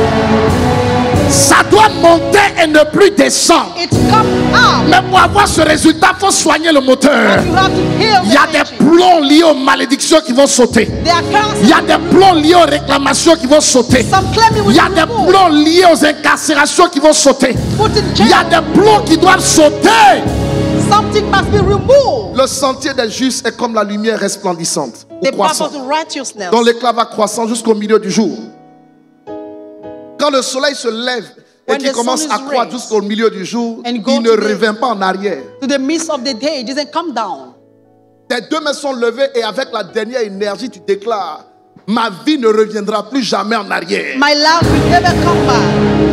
Ça doit monter et ne plus descendre. It comes out. Mais pour avoir ce résultat, il faut soigner le moteur. You have to heal Il y a the des engine. plombs liés aux malédictions qui vont sauter. There are Il y cancers. a des plombs liés aux réclamations qui vont sauter. Some claiming Il y a will des remove. plombs liés aux incarcérations qui vont sauter. Put in Il y a jail. des plombs qui doivent sauter. Something must be removed. Le sentier des justes est comme la lumière resplendissante, ou The path croissante, of righteousness. dont l'éclat va croissant jusqu'au milieu du jour. Quand le soleil se lève et When qu'il the commence sun à is croître raised jusqu'au milieu du jour, and go il ne to the- revient pas en arrière. To the midst of the day, it doesn't come down. Tes deux mains sont levées et avec la dernière énergie, tu déclares: ma vie ne reviendra plus jamais en arrière. My life will never come back.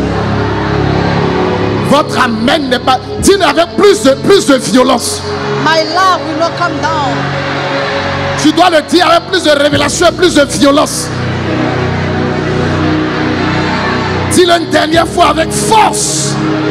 Votre amen n'est pas. Dis avec plus de, plus de violence. My life will not come down. Tu dois le dire avec plus de révélation et plus de violence. Dis-le une dernière fois avec force.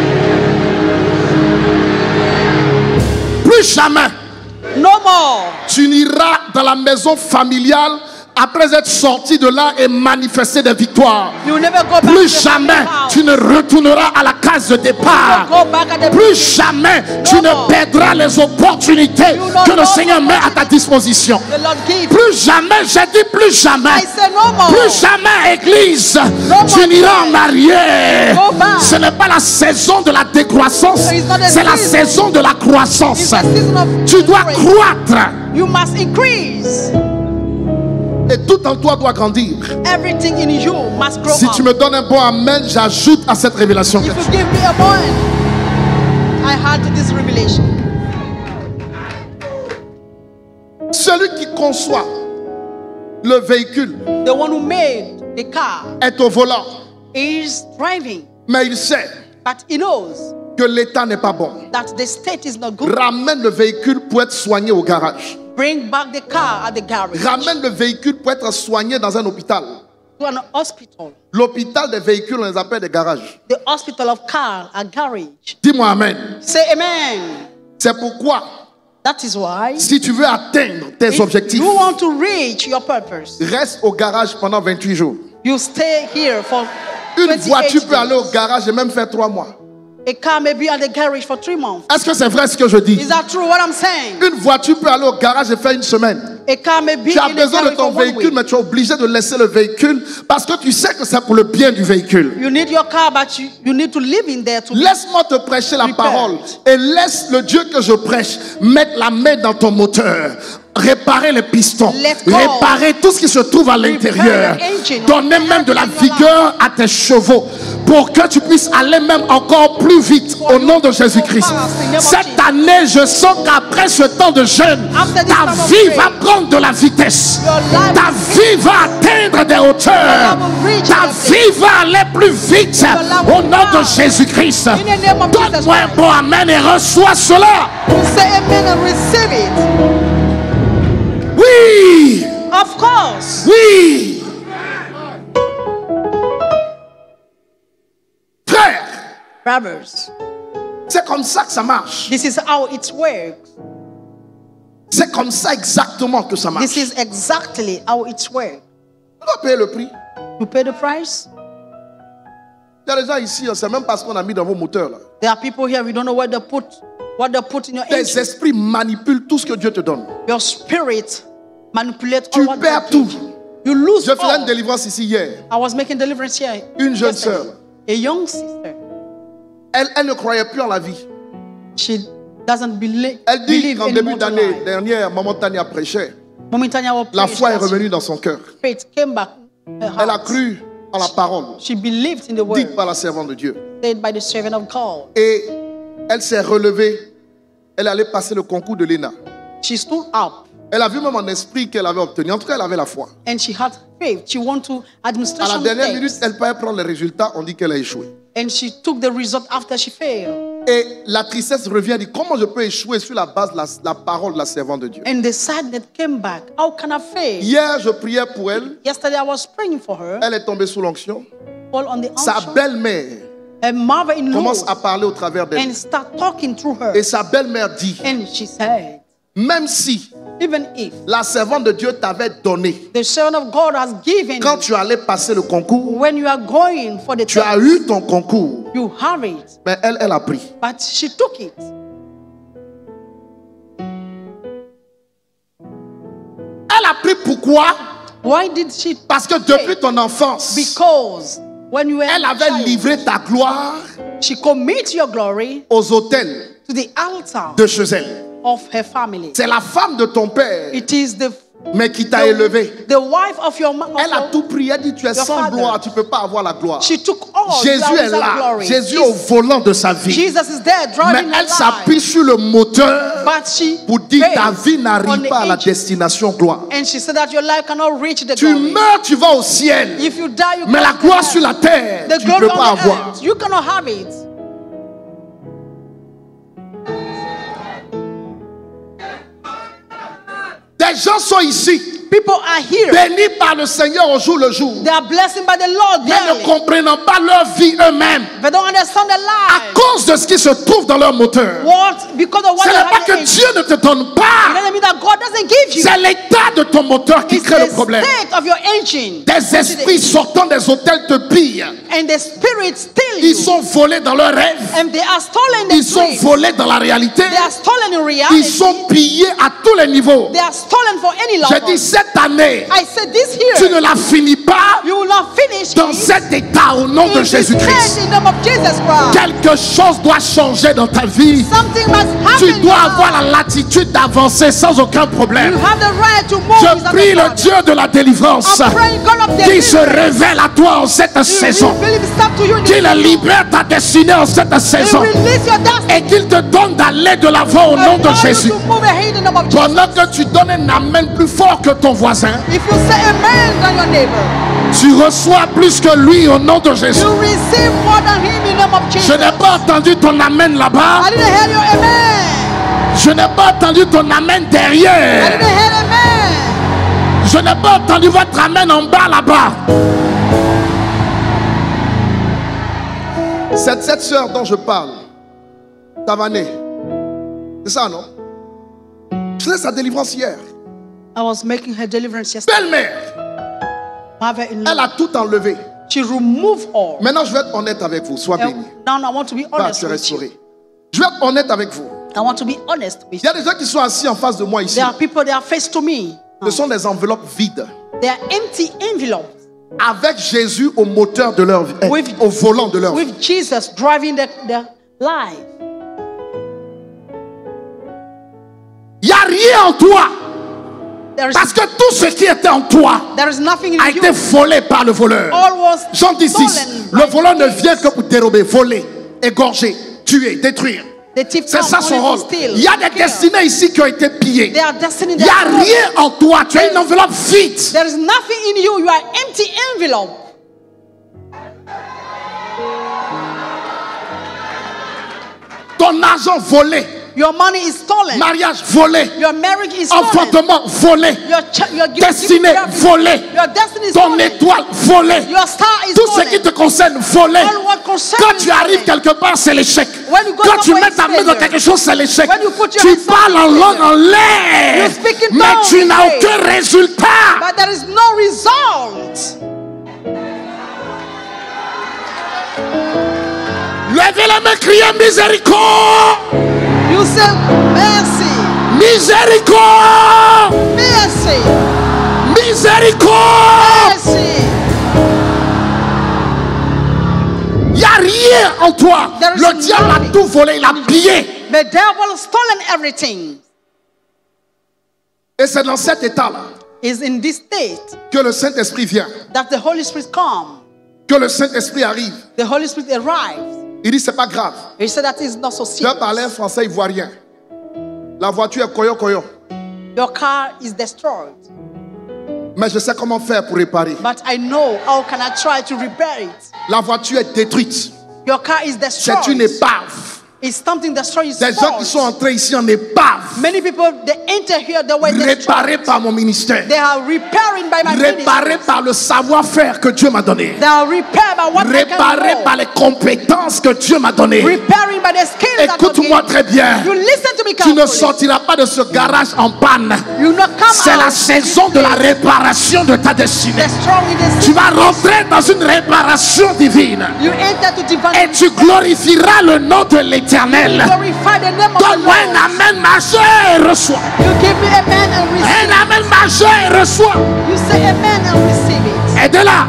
Plus jamais No more. tu n'iras dans la maison familiale après être sorti de là et manifester des victoires. You will never go back Plus to the jamais house. tu ne retourneras à la case de départ. Go back at the Plus jamais tu ne more. perdras les opportunités You will que le not Seigneur met à ta opportunity. disposition. The Lord give. Plus jamais, j'ai dit plus jamais. I say no more. Plus jamais, Église, more tu n'iras en time. arrière. Go back. Ce n'est pas la saison de la décroissance, It's not a c'est la season. saison de la croissance. It's a season of Tu dois growth. croître You must increase. et tout en toi doit grandir. Everything in you must grow Si up. tu me donnes un bon amen, j'ajoute à cette révélation. If you give me a moment, I had this revelation. Celui qui conçoit le véhicule The one who made the car est au volant, is driving, mais il sait but he knows que l'état n'est pas bon. that the state is not good. Ramène le véhicule pour être soigné au garage. Bring back the car at the garage Ramène le véhicule pour être soigné dans un hôpital. to an hospital. L'hôpital des véhicules, on les appelle des garages. The hospital of car, a garage. Dis-moi amen. Say amen. C'est pourquoi, That is why si tu veux atteindre tes if objectifs, you want to reach your purpose, reste au garage pendant vingt-huit jours. you stay here for Une twenty-eight voiture peut days. aller au garage et même faire trois mois. A car may be at the garage for three months. Est-ce que c'est vrai ce que je dis? Is that true what I'm saying? Une voiture peut aller au garage et faire une semaine. A car may be Tu as in the besoin de garage ton for one véhicule, week. mais tu es obligé de laisser le véhicule parce que tu sais que c'est pour le bien du véhicule. You need your car, but you, you need to live in there to be. Laisse-moi te prêcher la Repaired. parole et laisse le Dieu que je prêche mettre la main dans ton moteur. Réparer les pistons, Let go. réparer tout ce qui se trouve à l'intérieur, the engine. donner même de la vigueur à tes chevaux pour que tu puisses aller même encore plus vite au nom de Jésus-Christ. Cette année, je sens qu'après ce temps de jeûne, ta vie va prendre de la vitesse, ta vie va atteindre des hauteurs, ta vie va aller plus vite au nom de Jésus-Christ. Donne-moi un bon amen et reçois cela. Say amen and receive it. Oui, Of course. oui. Frère, Brothers, c'est comme ça que ça marche. this is how it works. C'est comme ça exactement que ça marche. This is exactly how it works. On doit payer le prix. You pay the price. Il y a des gens ici, on ne sait même pas ce qu'on a mis dans vos moteurs. Là. There are people here, we don't know what they put, what they put in your Tes engine. esprits manipulent tout ce que Dieu te donne. Your spirit manipulate Tu all what perds they tout. give you. You lose Je faisais une all. délivrance ici hier. I was making deliverance here. Une jeune yesterday. sœur. A young sister. Elle, elle ne croyait plus en la vie. She doesn't believe, Elle dit believe qu'en début anymore to d'année life. dernière, Maman Tania prêchait. Mommy Tanya was La preached foi est that revenue dans son cœur. faith came back in her Elle a heart. cru en la parole, She believed in the word dite par la servante de Dieu. said by the servant of God. Et elle s'est relevée. Elle allait passer le concours de l'E N A. She stood up Elle a vu même en esprit qu'elle avait obtenu. En tout cas, elle avait la foi. and she had faith. She wanted to À la administration dernière minute, faith. elle pouvait prendre les résultats. On dit qu'elle a échoué. And she took the result after she failed. Et la tristesse revient. Elle dit, comment je peux échouer sur la base de la, la parole de la servante de Dieu? And the sadness came back. How can I fail? Hier, je priais pour elle. Yesterday I was praying for her. Elle est tombée sous l'onction. Fall on the Sa unction. belle-mère Her mother-in-law commence à parler au travers d'elle. and start talking through her. Et sa belle-mère dit, And she said, même si even if la servante de Dieu t'avait donné, the Son of God has given quand you, tu allais passer le concours, when you are going for the tu as test, eu ton concours. you have it. Mais elle, elle a pris. But she took it. Elle a pris pourquoi? Why did she? Parce que depuis ton enfance, Because when you were elle a avait child, livré ta gloire she commit your glory aux autels to the altar de chez elle. of her family. C'est la femme de ton père, It is the mais qui t'a élevé. the wife of your mother. Elle a tout pris. Elle dit, tu es Your sans father. gloire, tu ne peux pas avoir la gloire. She took all. Jésus glory est and là. glory. Jésus est au volant de sa vie. Jesus is there Mais driving her elle s'appuie life. sur le moteur But she pour dire ta failed vie on n'arrive the pas à la engine. destination gloire. And she said that your life cannot reach the Tu glory. meurs, tu vas au ciel. If you die, you Mais go la to gloire the sur la terre, The tu ne glory peux pas on the avoir. earth, you cannot have it. Des gens sont ici, People are here. bénis par le Seigneur au jour le jour, They are blessed by the Lord mais ne daily. comprenant pas leur vie eux-mêmes They don't understand the à life. cause de ce qui se trouve dans leur moteur. What? Because of what Ce they n'est have pas in que the engine. Dieu ne te donne It pas, doesn't mean that God doesn't give you. c'est l'état de ton moteur qui It's crée le the problème. state of your engine. Des esprits sortant des hôtels te pillent. And the spirit steal Ils you. sont volés dans leurs rêves. And they are stolen in the Ils sont streets. volés dans la réalité. They are stolen in Ils reality. sont pillés à tous les niveaux. They are stolen for any J'ai level. dit cette année, I said this tu here. ne la finis pas You will not finish dans it cet état au nom in de this Jésus-Christ. state in the name of Jesus Christ. Quelque chose doit changer dans ta vie. Something must Tu happen dois now. avoir la latitude d'avancer sans aucun You problème. have the right to move Je without prie a le problem. Dieu de la délivrance I'm praying God of qui se deliverance. révèle à toi en cette He saison, will really stop to you in this qu'il season. libère ta destinée en cette He saison release your destiny. et qu'il te donne d'aller de l'avant au nom And de allow you Jésus. to move ahead in the name of Jesus. Pendant que tu donnes un amen plus fort que ton voisin, If you say amen than your neighbor, tu reçois plus que lui au nom de Jésus. you receive more than him in the name of Jesus. Je n'ai pas entendu ton amen là-bas. I didn't hear your amen. Je n'ai pas entendu ton amen I derrière. didn't hear amen. Je n'ai pas entendu votre amen en bas là-bas. C'est cette sœur dont je parle, Tavané. C'est ça, non? Je faisais sa délivrance hier. I was making her deliverance yesterday. Belle-mère, Mother-in-law. elle a tout enlevé. She removed all. Maintenant, je vais être honnête avec vous. Sois béni. Now, I want to be Va, honest tu es with you. restauré. Je vais être honnête avec vous. I want to be honest with Il y a you. des gens qui sont assis en face de moi ici. There are people that are face to me. Ce sont des enveloppes vides. They are empty envelopes Avec Jésus au moteur de leur vie, eh, With- au volant de leur vie. with Jesus driving their, their life. Il n'y a rien en toi. There is, Parce que tout ce qui était en toi there is nothing in a you. été volé par le voleur. All was Jean dix six. stolen Le by voleur ne thieves. vient que pour dérober, voler, égorger, tuer, détruire. The thief C'est comes ça son only to rôle. steal, Il y a des kill. destinées ici qui ont été pillées. They are destiny Il n'y a that are rien en toi. Tu as une enveloppe vide. There is nothing in you. You are empty envelope. Ton argent volé. Your money is stolen. Mariage volé. Your marriage is stolen. Enfantement volé. Your, ch- your gift- Destinée gift- volée. Your destiny is Ton stolen. étoile volée. Your star is Tout ce stolen. qui te concerne volé. All what concerns Quand you tu is arrives stolen. quelque part, c'est l'échec. When you go Quand tu somewhere, mets it's ta main dans failure. quelque chose, c'est l'échec. When you put your Tu hands parles en somewhere, langue en l'air. You speak in Mais tongues, tu n'as you say. aucun résultat. But there is no result. Levez la main, criez miséricorde. You say mercy, Miséricorde. mercy, Miséricorde. mercy. Il n'y a rien en toi. There is Le diable a nothing. tout volé, il a pillé. The devil has stolen everything. Et c'est dans cet état-là Is in this state que le Saint-Esprit vient. that the Holy Spirit come. Que le Saint-Esprit arrive. The Holy Spirit arrives. Il dit, c'est pas grave. He said that is not so Je vais parler serious. un français ivoirien. La voiture est koyo koyo. Your car is destroyed, Mais je sais comment faire pour réparer. but I know how can I try to repair it. La voiture est détruite. Your car is destroyed. C'est une épave. It's something destroyed. It's Des gens qui sont fault. entrés ici en épave. Many people they enter here they were Réparés destroyed. par mon ministère. They are repairing by my Réparés ministry. par le savoir-faire que Dieu m'a donné. They are repaired by what I Réparés can par know. les compétences que Dieu m'a données. Repairing by the skills that God Écoute-moi gave très bien. you. You listen to me Tu ne carefully. sortiras pas de ce garage en panne. You not come C'est la out saison de la réparation de ta destinée. destroying the Tu vas rentrer dans une réparation divine. You enter to divine. Et tu glorifieras le nom de l'Éternel. Glorify the name of the Donne-moi un Lord. amen majeur et reçois. You give me amen and receive. Un amen majeur et reçois. You say amen and receive it. Et de là,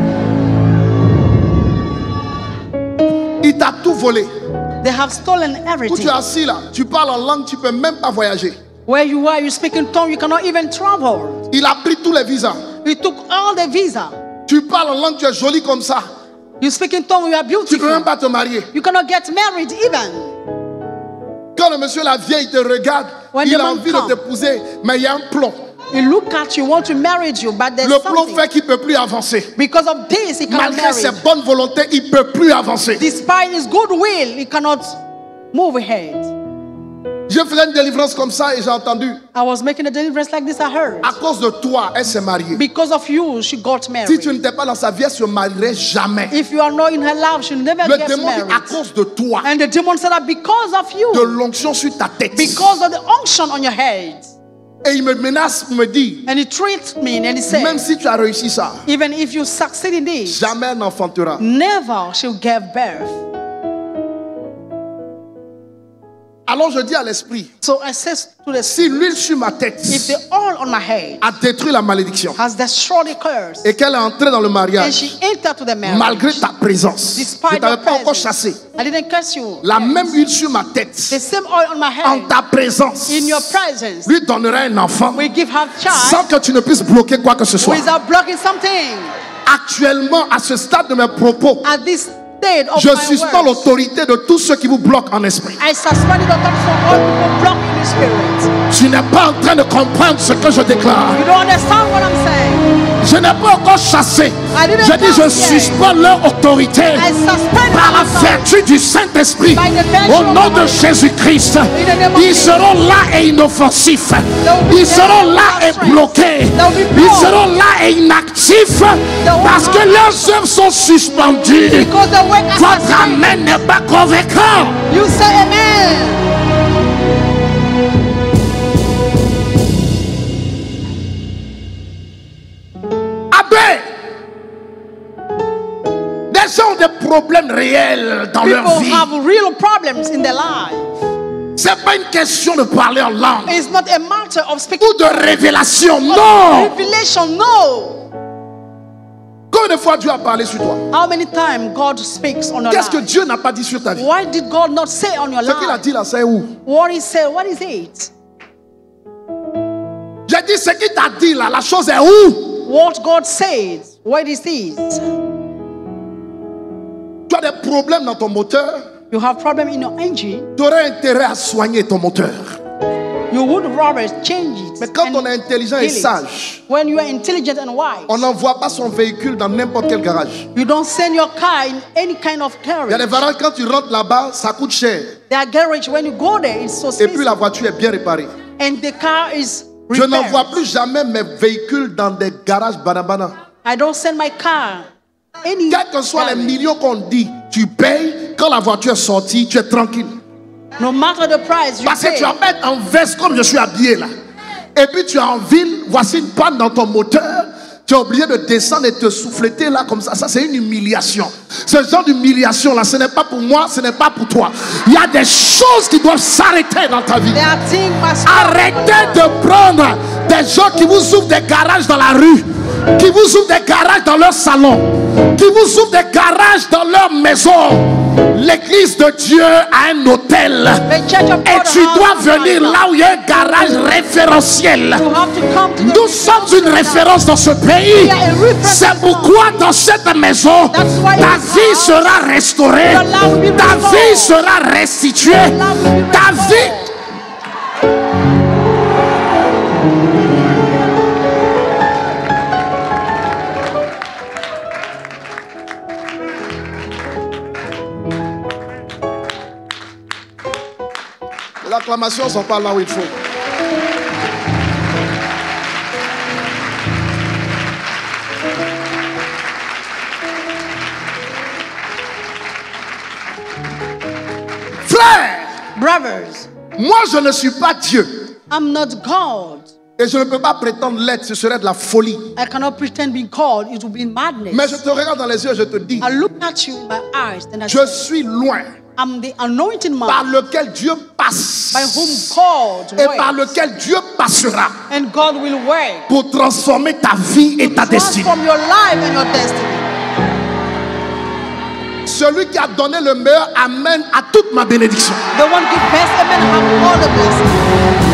il t'a tout volé. They have stolen Où tu everything. es assis là, tu parles en langue, tu peux même pas voyager. Where you are, you speak in tongue, you cannot even travel. Il a pris tous les visas. You took all the visa. Tu parles en langue, tu es joli comme ça. You speak in tongue, you are Tu peux beautiful. même pas te marier. You cannot get married even. Quand le monsieur la vieille te regarde, When il the a man envie come. de t'épouser, mais il y a un plomb. He look at you, want to marry you, but there's Le plomb something. fait qu'il ne peut plus avancer. Because of this, he cannot Malgré ses marry. bonnes volontés, il ne peut plus avancer. Despite his good will, he cannot move ahead. Je faisais une délivrance comme ça et j'ai entendu. I was making a deliverance like this, I heard. À cause de toi, elle s'est mariée. Because of you, she got Si married. tu n'étais pas dans sa vie, elle se marierait jamais. If you are not in her life, she'll never Le get démon dit à married. cause de toi, And the demon said that because of de you, l'onction sur ta tête. because of the unction on your head. Et il me menace pour me dire, And he treats me and he said, même si tu as réussi ça, even if you succeed in this, jamais elle n'enfantera. never she'll give birth. Alors je dis à l'esprit, So I says to the si l'huile sur ma tête if the oil on my head a détruit la malédiction has destroyed the curse, et qu'elle est entrée dans le and mariage, she entered to the marriage, malgré ta présence, je ne despite t'avais your pas encore presence, chassé. I didn't curse you. La même huile sur ma The tête, same oil on my en head, ta présence, in your presence, lui donnerait un enfant we give her sans child que tu ne puisses bloquer quoi que ce soit. without blocking something. Actuellement, à ce stade de mes propos, At this state of je my suspends words, l'autorité de tous ceux qui vous bloquent en esprit. I suspended the authority of all people blocking the spirit. Tu n'es pas en train de comprendre ce que je déclare. You don't understand what I'm saying. Je n'ai pas encore chassé. I didn't Je dis, je come yet. suspends leur autorité I suspend par la authority. vertu du Saint-Esprit. By the virtue Au of nom the de Holy Jésus-Christ, In the name of ils Jesus. seront là et inoffensifs. will be Ils seront there là et without strength. bloqués. They will be Ils blocked. seront là et inactifs will parce que not- leurs œuvres sont suspendues. Because the work has Votre sustained. amen n'est pas convaincant. You say amen. Abbé, gens ont des problèmes réels dans leur People vie. have real problems in their life. C'est pas une question de parler en langue It's not a matter of speaking ou de révélation. Non. revelation. No. Combien de fois Dieu a parlé sur toi? How many times God speaks on your Qu'est-ce que life? Dieu n'a pas dit sur ta vie? Why did God not say on your Ce qu'il a life? dit là, c'est où? What he said, what is it? J'ai dit ce qu'il t'a dit là, la chose est où? What God said, what is it? Tu as des problèmes dans ton moteur. You have problem in your engine. Tu aurais intérêt à soigner ton moteur. You would rather change it. Mais quand and on est intelligent et heal it. sage, When you are intelligent and wise, on n'envoie pas son véhicule dans n'importe quel garage. you don't send your car in any kind of Il y a des garage. garages, quand tu rentres là-bas, ça coûte cher. Their garage, when you go there, it's so Et puis expensive. la voiture est bien réparée. And the car is Je repaired. n'envoie plus jamais mes véhicules dans des garages banabana. I don't send my car any Quels que soient les garage. millions qu'on dit, tu payes. Quand la voiture est sortie, tu es tranquille. No matter the price you Parce que pay. tu vas mettre en veste comme je suis habillé là. Et puis tu es en ville, voici une panne dans ton moteur. Tu es obligé de descendre et te souffleter là comme ça. Ça, c'est une humiliation. Ce genre d'humiliation là, ce n'est pas pour moi, ce n'est pas pour toi. Il y a des choses qui doivent s'arrêter dans ta vie. There are things must Arrêtez de prendre des gens qui vous ouvrent des garages dans la rue, qui vous ouvrent des garages dans leur salon, qui vous ouvrent des garages dans leur maison. L'église de Dieu a un hôtel. The church of Et God tu has dois a venir house. là où il y a un garage référentiel. You have to come to the Nous sommes une référence dans ce pays. C'est pourquoi dans cette maison, ta vie sera restaurée, ta vie sera restituée, ta vie. Les acclamations ne sont pas là où il faut. Frère, brothers. moi je ne suis pas Dieu. I'm not God. Et je ne peux pas prétendre l'être, ce serait de la folie. I cannot pretend being called. It will be madness. Mais je te regarde dans les yeux et je te dis, I look at you in my eyes, and I je say, suis loin I'm the anointed man par lequel Dieu passe by whom God et par works, lequel Dieu passera and God will work pour transformer ta vie et ta to destinée. transform your life and your destiny. Celui qui a donné le meilleur amène à toute ma bénédiction. The one give best, amen, have all the blessings.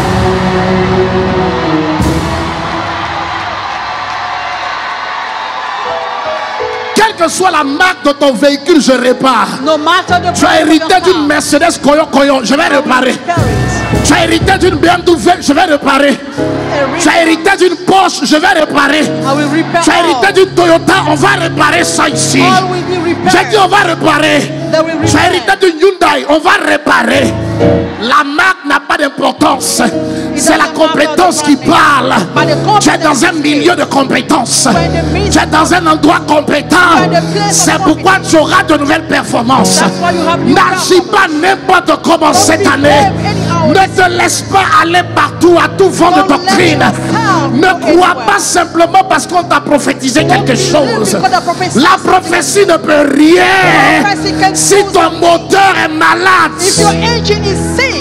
Quelle que soit la marque de ton véhicule, je répare. No matter the Tu as price of hérité your d'une car, Mercedes Koyon Koyon, je vais réparer. repair it. Tu as hérité d'une B M W, je vais réparer. A Tu as repair, hérité d'une Porsche, je vais réparer. I will repair Tu as hérité all. d'une Toyota, on va réparer ça ici. All will be J'ai repaired. dit on va réparer. They will Tu as repair. hérité d'une Hyundai, on va réparer. La marque n'a pas d'importance. C'est la compétence qui parle. Tu es dans un milieu de compétences. Tu es dans un endroit compétent. C'est pourquoi tu auras de nouvelles performances. N'agis pas n'importe comment cette année. Ne te laisse pas aller partout à tout vent de doctrine. Ne crois pas simplement parce qu'on t'a prophétisé quelque chose. La prophétie ne peut rien si ton moteur est malade. If your engine is sick,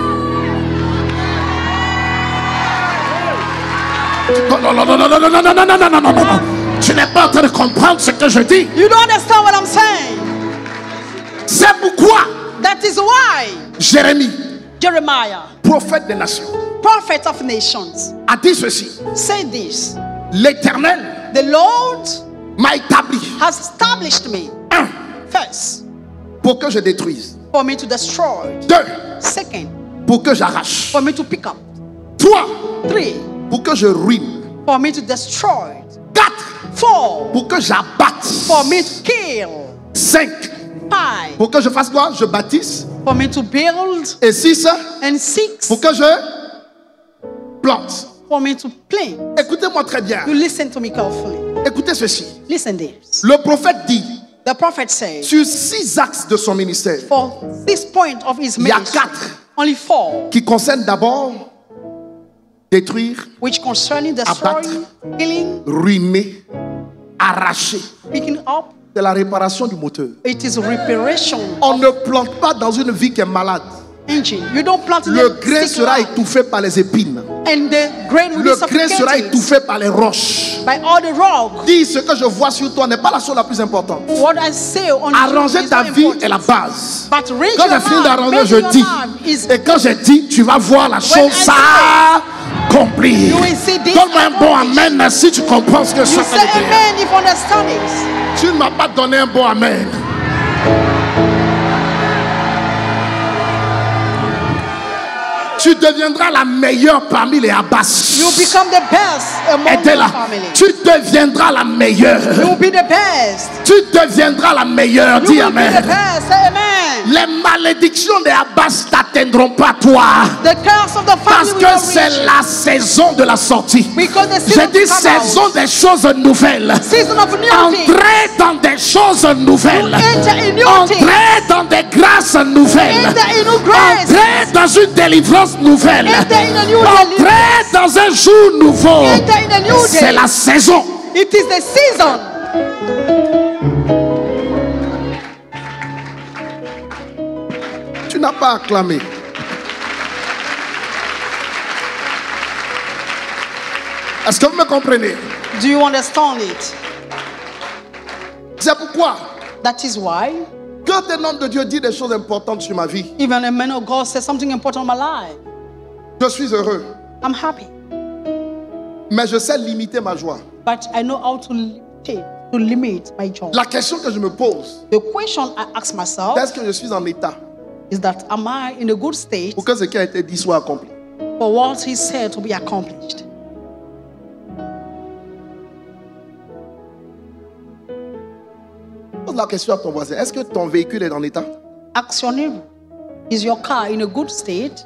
Non, non, non, non, non, non, non, non, non, non, non, non, non, non. Tu n'es pas en train de comprendre ce que je dis. you don't understand what I'm saying. C'est pourquoi That is why Jérémie, Jeremiah, prophète des nations, prophet of nations, a dit ceci. said this. L'Éternel The Lord m'a établi, has established me un, first pour que je détruise. for me to destroy. Deux, Second, pour que j'arrache. for me to pick up. Trois, Three, pour que je ruine. for me to destroy. Quatre, Four, pour que j'abatte. for me to kill. Cinq, Five, pour que je fasse quoi? Je bâtisse. for me to build. Et six, And six, pour que je plante. for me to plant. Écoutez-moi très bien. You listen to me carefully. Écoutez ceci. Listen this. Le prophète dit, The prophet said, sur six axes de son ministère, for this point of his il y a ministry, quatre only four, qui concernent d'abord détruire, which concerning destroying, killing, ruiner, arracher, picking up, C'est la réparation du moteur. It is reparation. On ne plante pas dans une vie qui est malade. Engine. You don't plant in Le grain sera étouffé par les épines. And the grain will Le be grain sera suffocated étouffé par les roches. by all the rock. Dis, ce que je vois sur toi n'est pas la chose la plus importante. What I say on Arranger you ta is vie not est la important. base. But raise Quand your j'ai fini mind, d'arranger, raise je your dis. mind is Et quand je dis, tu vas voir la chose s'accomplir. You will see this Donne-moi un bon accomplished. amen si tu comprends ce que je You suis say amen if you understand it. Tu ne m'as pas donné un bon amen. Tu deviendras la meilleure parmi les Abbas. You become the best among Aidez your là. family. Tu deviendras la meilleure. You will be the best. Tu deviendras la meilleure. You Dis will be amen. the best. Say amen. Les malédictions des Abbas t'atteindront pas toi. The curse of the Parce family will que not c'est reach. la saison de la sortie. Because the J'ai season dit come saison out. des choses nouvelles. Season of new things. Entrez dans des choses nouvelles. Enter in new things. Entrez dans des grâces nouvelles. Enter in new grace. Entrez dans une délivrance nouvelle. Enter in a new Entrez deliverance. dans un jour nouveau. Enter in a new C'est day. la saison. It is the season. Tu n'as pas acclamé. Est-ce que vous me comprenez? Do you understand it? C'est pourquoi That is why quand un homme de Dieu dit des choses importantes sur ma vie, even a man of God says something important in my life, je suis heureux. I'm happy. Mais je sais limiter ma joie. But I know how to limit, to limit my joy. La question que je me pose, The question I ask myself est-ce que je suis en état is that am I in a good state pour que ce qui a été dit soit accompli? for what he said to be accomplished? Pose la question à ton voisin. Est-ce que ton véhicule est en état? Ask your neighbor, is your car in a good state?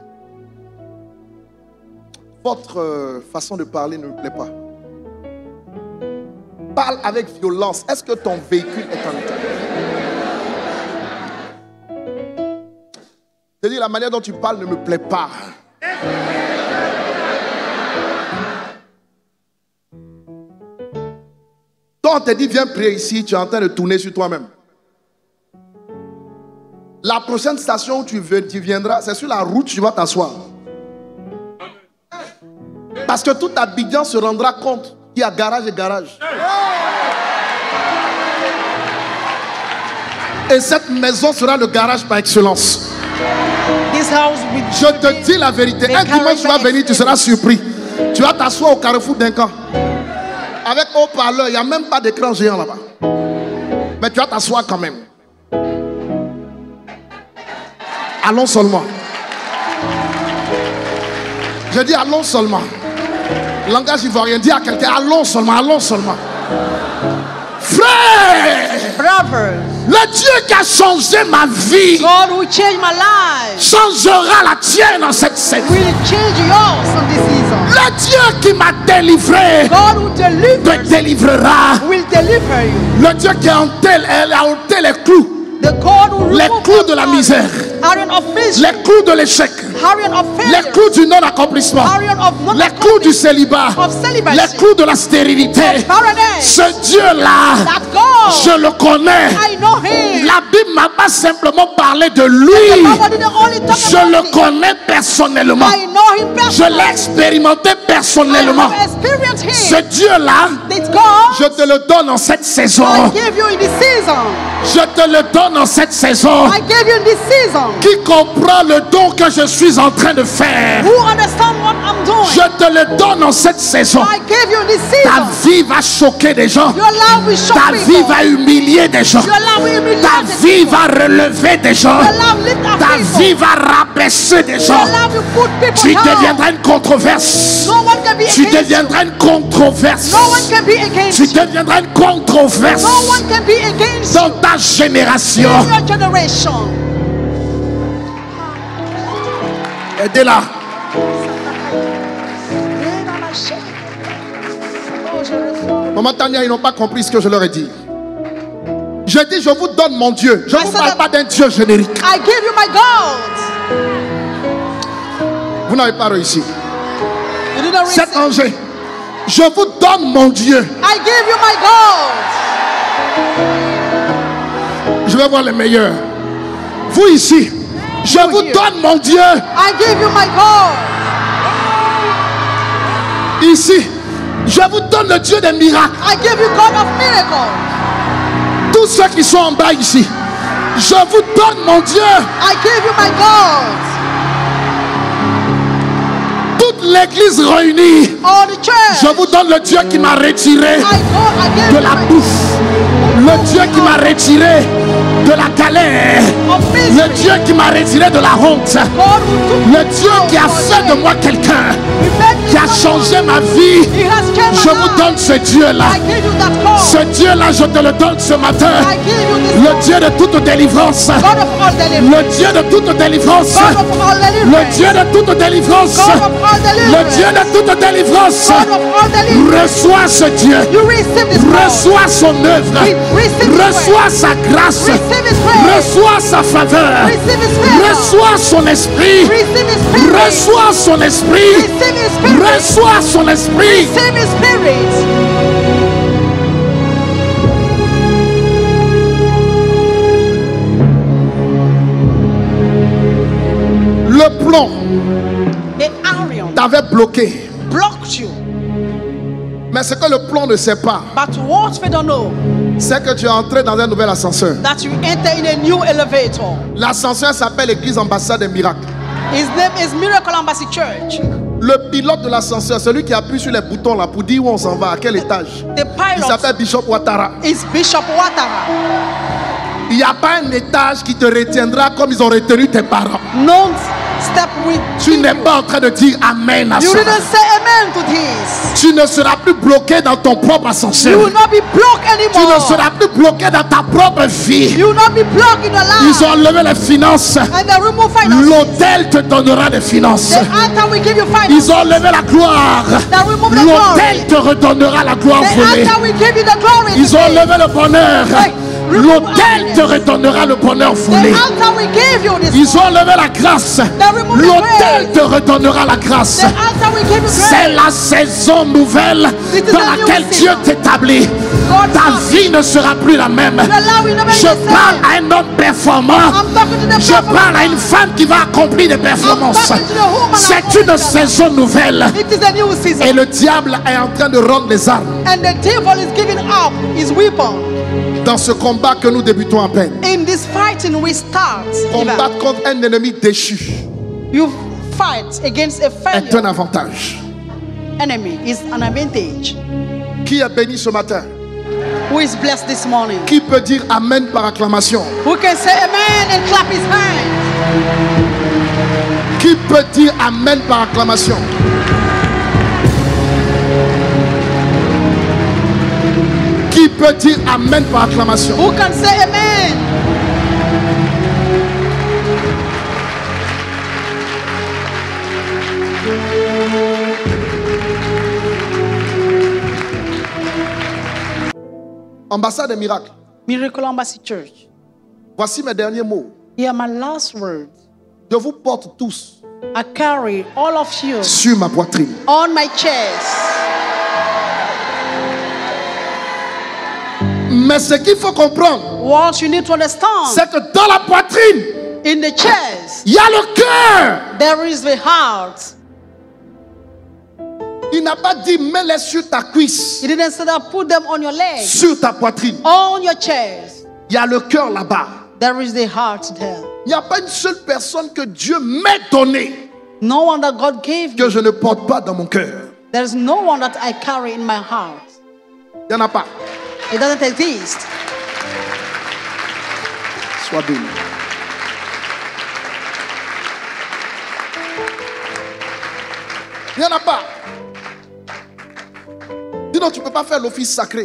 Votre euh, façon de parler ne me plaît pas. Parle avec violence. Est-ce que ton véhicule est en état? Je dis, la manière dont tu parles ne me plaît pas. Quand on te dit viens prier ici, tu es en train de tourner sur toi-même. La prochaine station où tu, veux, tu viendras, c'est sur la route, tu vas t'asseoir. Parce que tout Abidjan se rendra compte qu'il y a garage et garage. Et cette maison sera le garage par excellence. This house will Je te dis la vérité. Un dimanche, tu vas venir, tu seras surpris. Tu vas t'asseoir au carrefour d'un camp. Avec haut-parleur, il n'y a même pas d'écran géant là-bas. Mais tu vas t'asseoir quand même. Allons seulement. Je dis allons seulement. Langage ivoirien, dis à quelqu'un allons seulement, allons seulement. Frère, Brother, le Dieu qui a changé ma vie God will change my life. changera la tienne en cette saison. Will change yours on this season. Le Dieu qui m'a délivré God will deliver. te délivrera. Will deliver you. Le Dieu qui a ôté, elle a ôté les clous, The God will les remove clous de la from misère, iron of misery, les clous de l'échec, iron of les failure, clous du non-accomplissement, iron of non les clous du célibat, of celibacy, les clous de la stérilité. barrenness. Ce Dieu-là, That God, je le connais. I know him. La Bible m'a pas simplement parlé de The lui, Bible didn't only talk je about le him. connais personnellement. I know him Je personally. l'ai expérimenté I personnellement. have experienced him. Ce Dieu-là, That God, je te le donne en cette saison. I give you in this season. Je te le donne en cette saison. I give you in this season. Qui comprend le don que je suis en train de faire? Who understand what I'm doing? Je te le donne en cette saison. I give you in this Ta season. vie va choquer des gens. Your love will shock Ta vie people. va humilier des gens. Your love will humiliate Ta the vie people. va relever des gens. Your love lift up Ta people. vie va rabaisser des Your gens. love will put people Tu down. deviendras une controverse. No one can be Tu against you. deviendras une controverse. No one can be against Tu you. deviendras une controverse No one can be against dans you. ta génération. In your generation. Aidez-la. Maman Tania, ils n'ont pas compris ce que je leur ai dit. Je dis, je vous donne mon Dieu. Je ne I vous said parle that- pas d'un Dieu générique. I give you my gold. Vous n'avez pas réussi. You didn't Cet receive. ange, je vous donne mon Dieu. I give you my gold. veux voir les meilleurs. Vous ici, je vous donne mon Dieu. I give you my God. Ici, je vous donne le Dieu des miracles. I give you God of miracles. Tous ceux qui sont en bas ici, je vous donne mon Dieu. I give you my God. Toute l'église réunie, All the church. je vous donne le Dieu qui m'a retiré I go, I give de you la my bouffe, le Dieu qui m'a retiré de la galère, of misery. le Dieu qui m'a retiré de la honte, God who took le Dieu qui a fait de moi quelqu'un, He made me qui a someone. changé ma vie. He has changed Je my vous life. donne ce Dieu-là. I give you that God. Ce Dieu-là, je te le donne ce matin. I give you this Le Dieu de toute délivrance. God of all deliverance. Le Dieu de toute délivrance. God of all Le deliverance. Dieu de toute délivrance. God of all Le deliverance. Dieu de toute délivrance. God of all deliverance. Reçois ce Dieu. You receive this power. Reçois son œuvre. Re- receive his Reçois sa grâce. Receive his praise. Reçois sa faveur. Receive his favor. Reçois son esprit. Receive his spirit. Reçois son esprit. Receive his spirit. Reçois son esprit. Receive his spirit. Le plomb The iron t'avait bloqué. blocked you. Mais ce que le plomb ne sait pas, But what we don't know, c'est que tu es entré dans un nouvel ascenseur. that you enter in a new elevator. L'ascenseur s'appelle l'Église Ambassade des Miracles. His name is Miracle Embassy Church. Le pilote de l'ascenseur, celui qui appuie sur les boutons là pour dire où on s'en va, à quel étage. The Il pilot s'appelle Bishop Ouattara. is Bishop Ouattara. Il n'y a pas un étage qui te retiendra comme ils ont retenu tes parents. No step with Tu n'es pas en train de dire Amen à You ça. didn't say amen to this. Tu ne seras plus bloqué dans ton propre You ascenseur. will not be blocked Tu ne anymore. seras plus bloqué dans ta propre vie. You will not be blocked in the Ils life. ont enlevé les finances. And they remove finances. L'autel te donnera des finances. The altar will give you finances. Ils ont enlevé la gloire. They remove the L'autel glory. te redonnera la gloire The volée. altar will give you the glory. Ils ont today. enlevé le bonheur. Hey, remove L'autel te happiness. redonnera le bonheur The volé. altar will give you this. Ils ont enlevé la grâce. remove the L'autel grace. te redonnera la grâce. The altar will give you C'est grace. la saison nouvelle It is dans a new laquelle season. Dieu t'établit. God Ta has- vie ne sera plus la même. The Lord will never be Je the parle same. à un homme performant. I'm talking to the Je prophet. parle à une femme qui va accomplir des performances. I'm talking to the woman C'est according une to the- saison nouvelle. It is a new season. Et le diable est en train de rendre les armes And the devil is giving up his weapon. dans ce combat que nous débutons à peine. In this fighting we start. Combattre contre un ennemi déchu You fight against a est un failure avantage. enemy is an advantage. Qui est béni ce matin? Who is blessed this morning? Qui peut dire Amen par acclamation? Who can say amen and clap his hands? Qui peut dire Amen par acclamation? Qui peut dire Amen par acclamation? Who can say amen? Ambassade des miracles. Miracle Embassy Church. Voici mes derniers mots. Here are my last words. Je vous porte tous I carry all of you sur ma poitrine. on my chest. Mais ce qu'il faut comprendre, What you need to understand, c'est que dans la poitrine, in the chest, il y a le cœur. there is the heart. Il n'a pas dit mets-les sur ta cuisse, He didn't say that put them on your legs, sur ta poitrine. on your chest. Il y a le cœur là-bas. There is the heart there. Il n'y a pas une seule personne que Dieu m'ait donnée No one that God gave que you. je ne porte pas dans mon cœur. There is no one that I carry in my heart. Il n'y en a pas. It doesn't exist. Sois béni. Il n'y en a pas. Sinon, tu ne peux pas faire l'office sacré.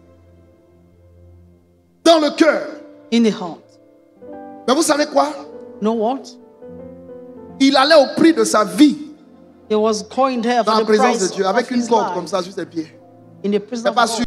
Dans le cœur. In the heart. Mais vous savez quoi? Know what? Il allait au prix de sa vie He was going there dans for la the présence price de Dieu, of avec une his corde life. comme ça sur ses pieds. In the presence C'est of pas the sûr.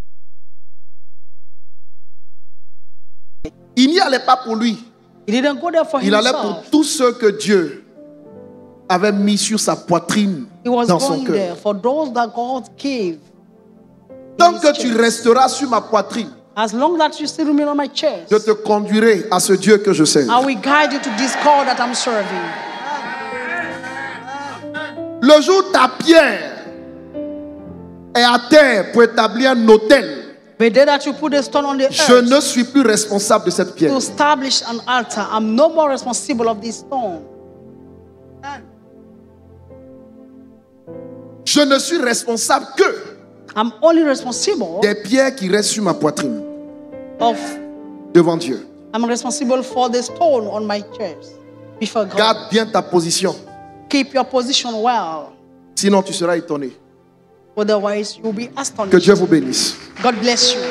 Lord. Il n'y allait pas pour lui. He didn't go there for Il allait pour himself. tous ceux que Dieu avait mis sur sa poitrine He was dans son going cœur. there for those that God gave. Tant his que tu chest. resteras sur ma poitrine, As long as you still remain on my chest, je te conduirai à ce Dieu que je sers. I will guide you to this God that I'm serving. Le jour où ta pierre est à terre pour établir un autel, The day that you put a stone on the je earth ne suis plus responsable de cette pierre. to establish an altar, I'm no more responsible of this stone. Je ne suis responsable que I'm only responsible des pierres qui restent sur ma poitrine of devant Dieu. I'm responsible for the stone on my chest before God. Garde bien ta position, Keep your position well. sinon tu seras étonné. Otherwise, you'll be Que astonished. Dieu vous bénisse. God bless you.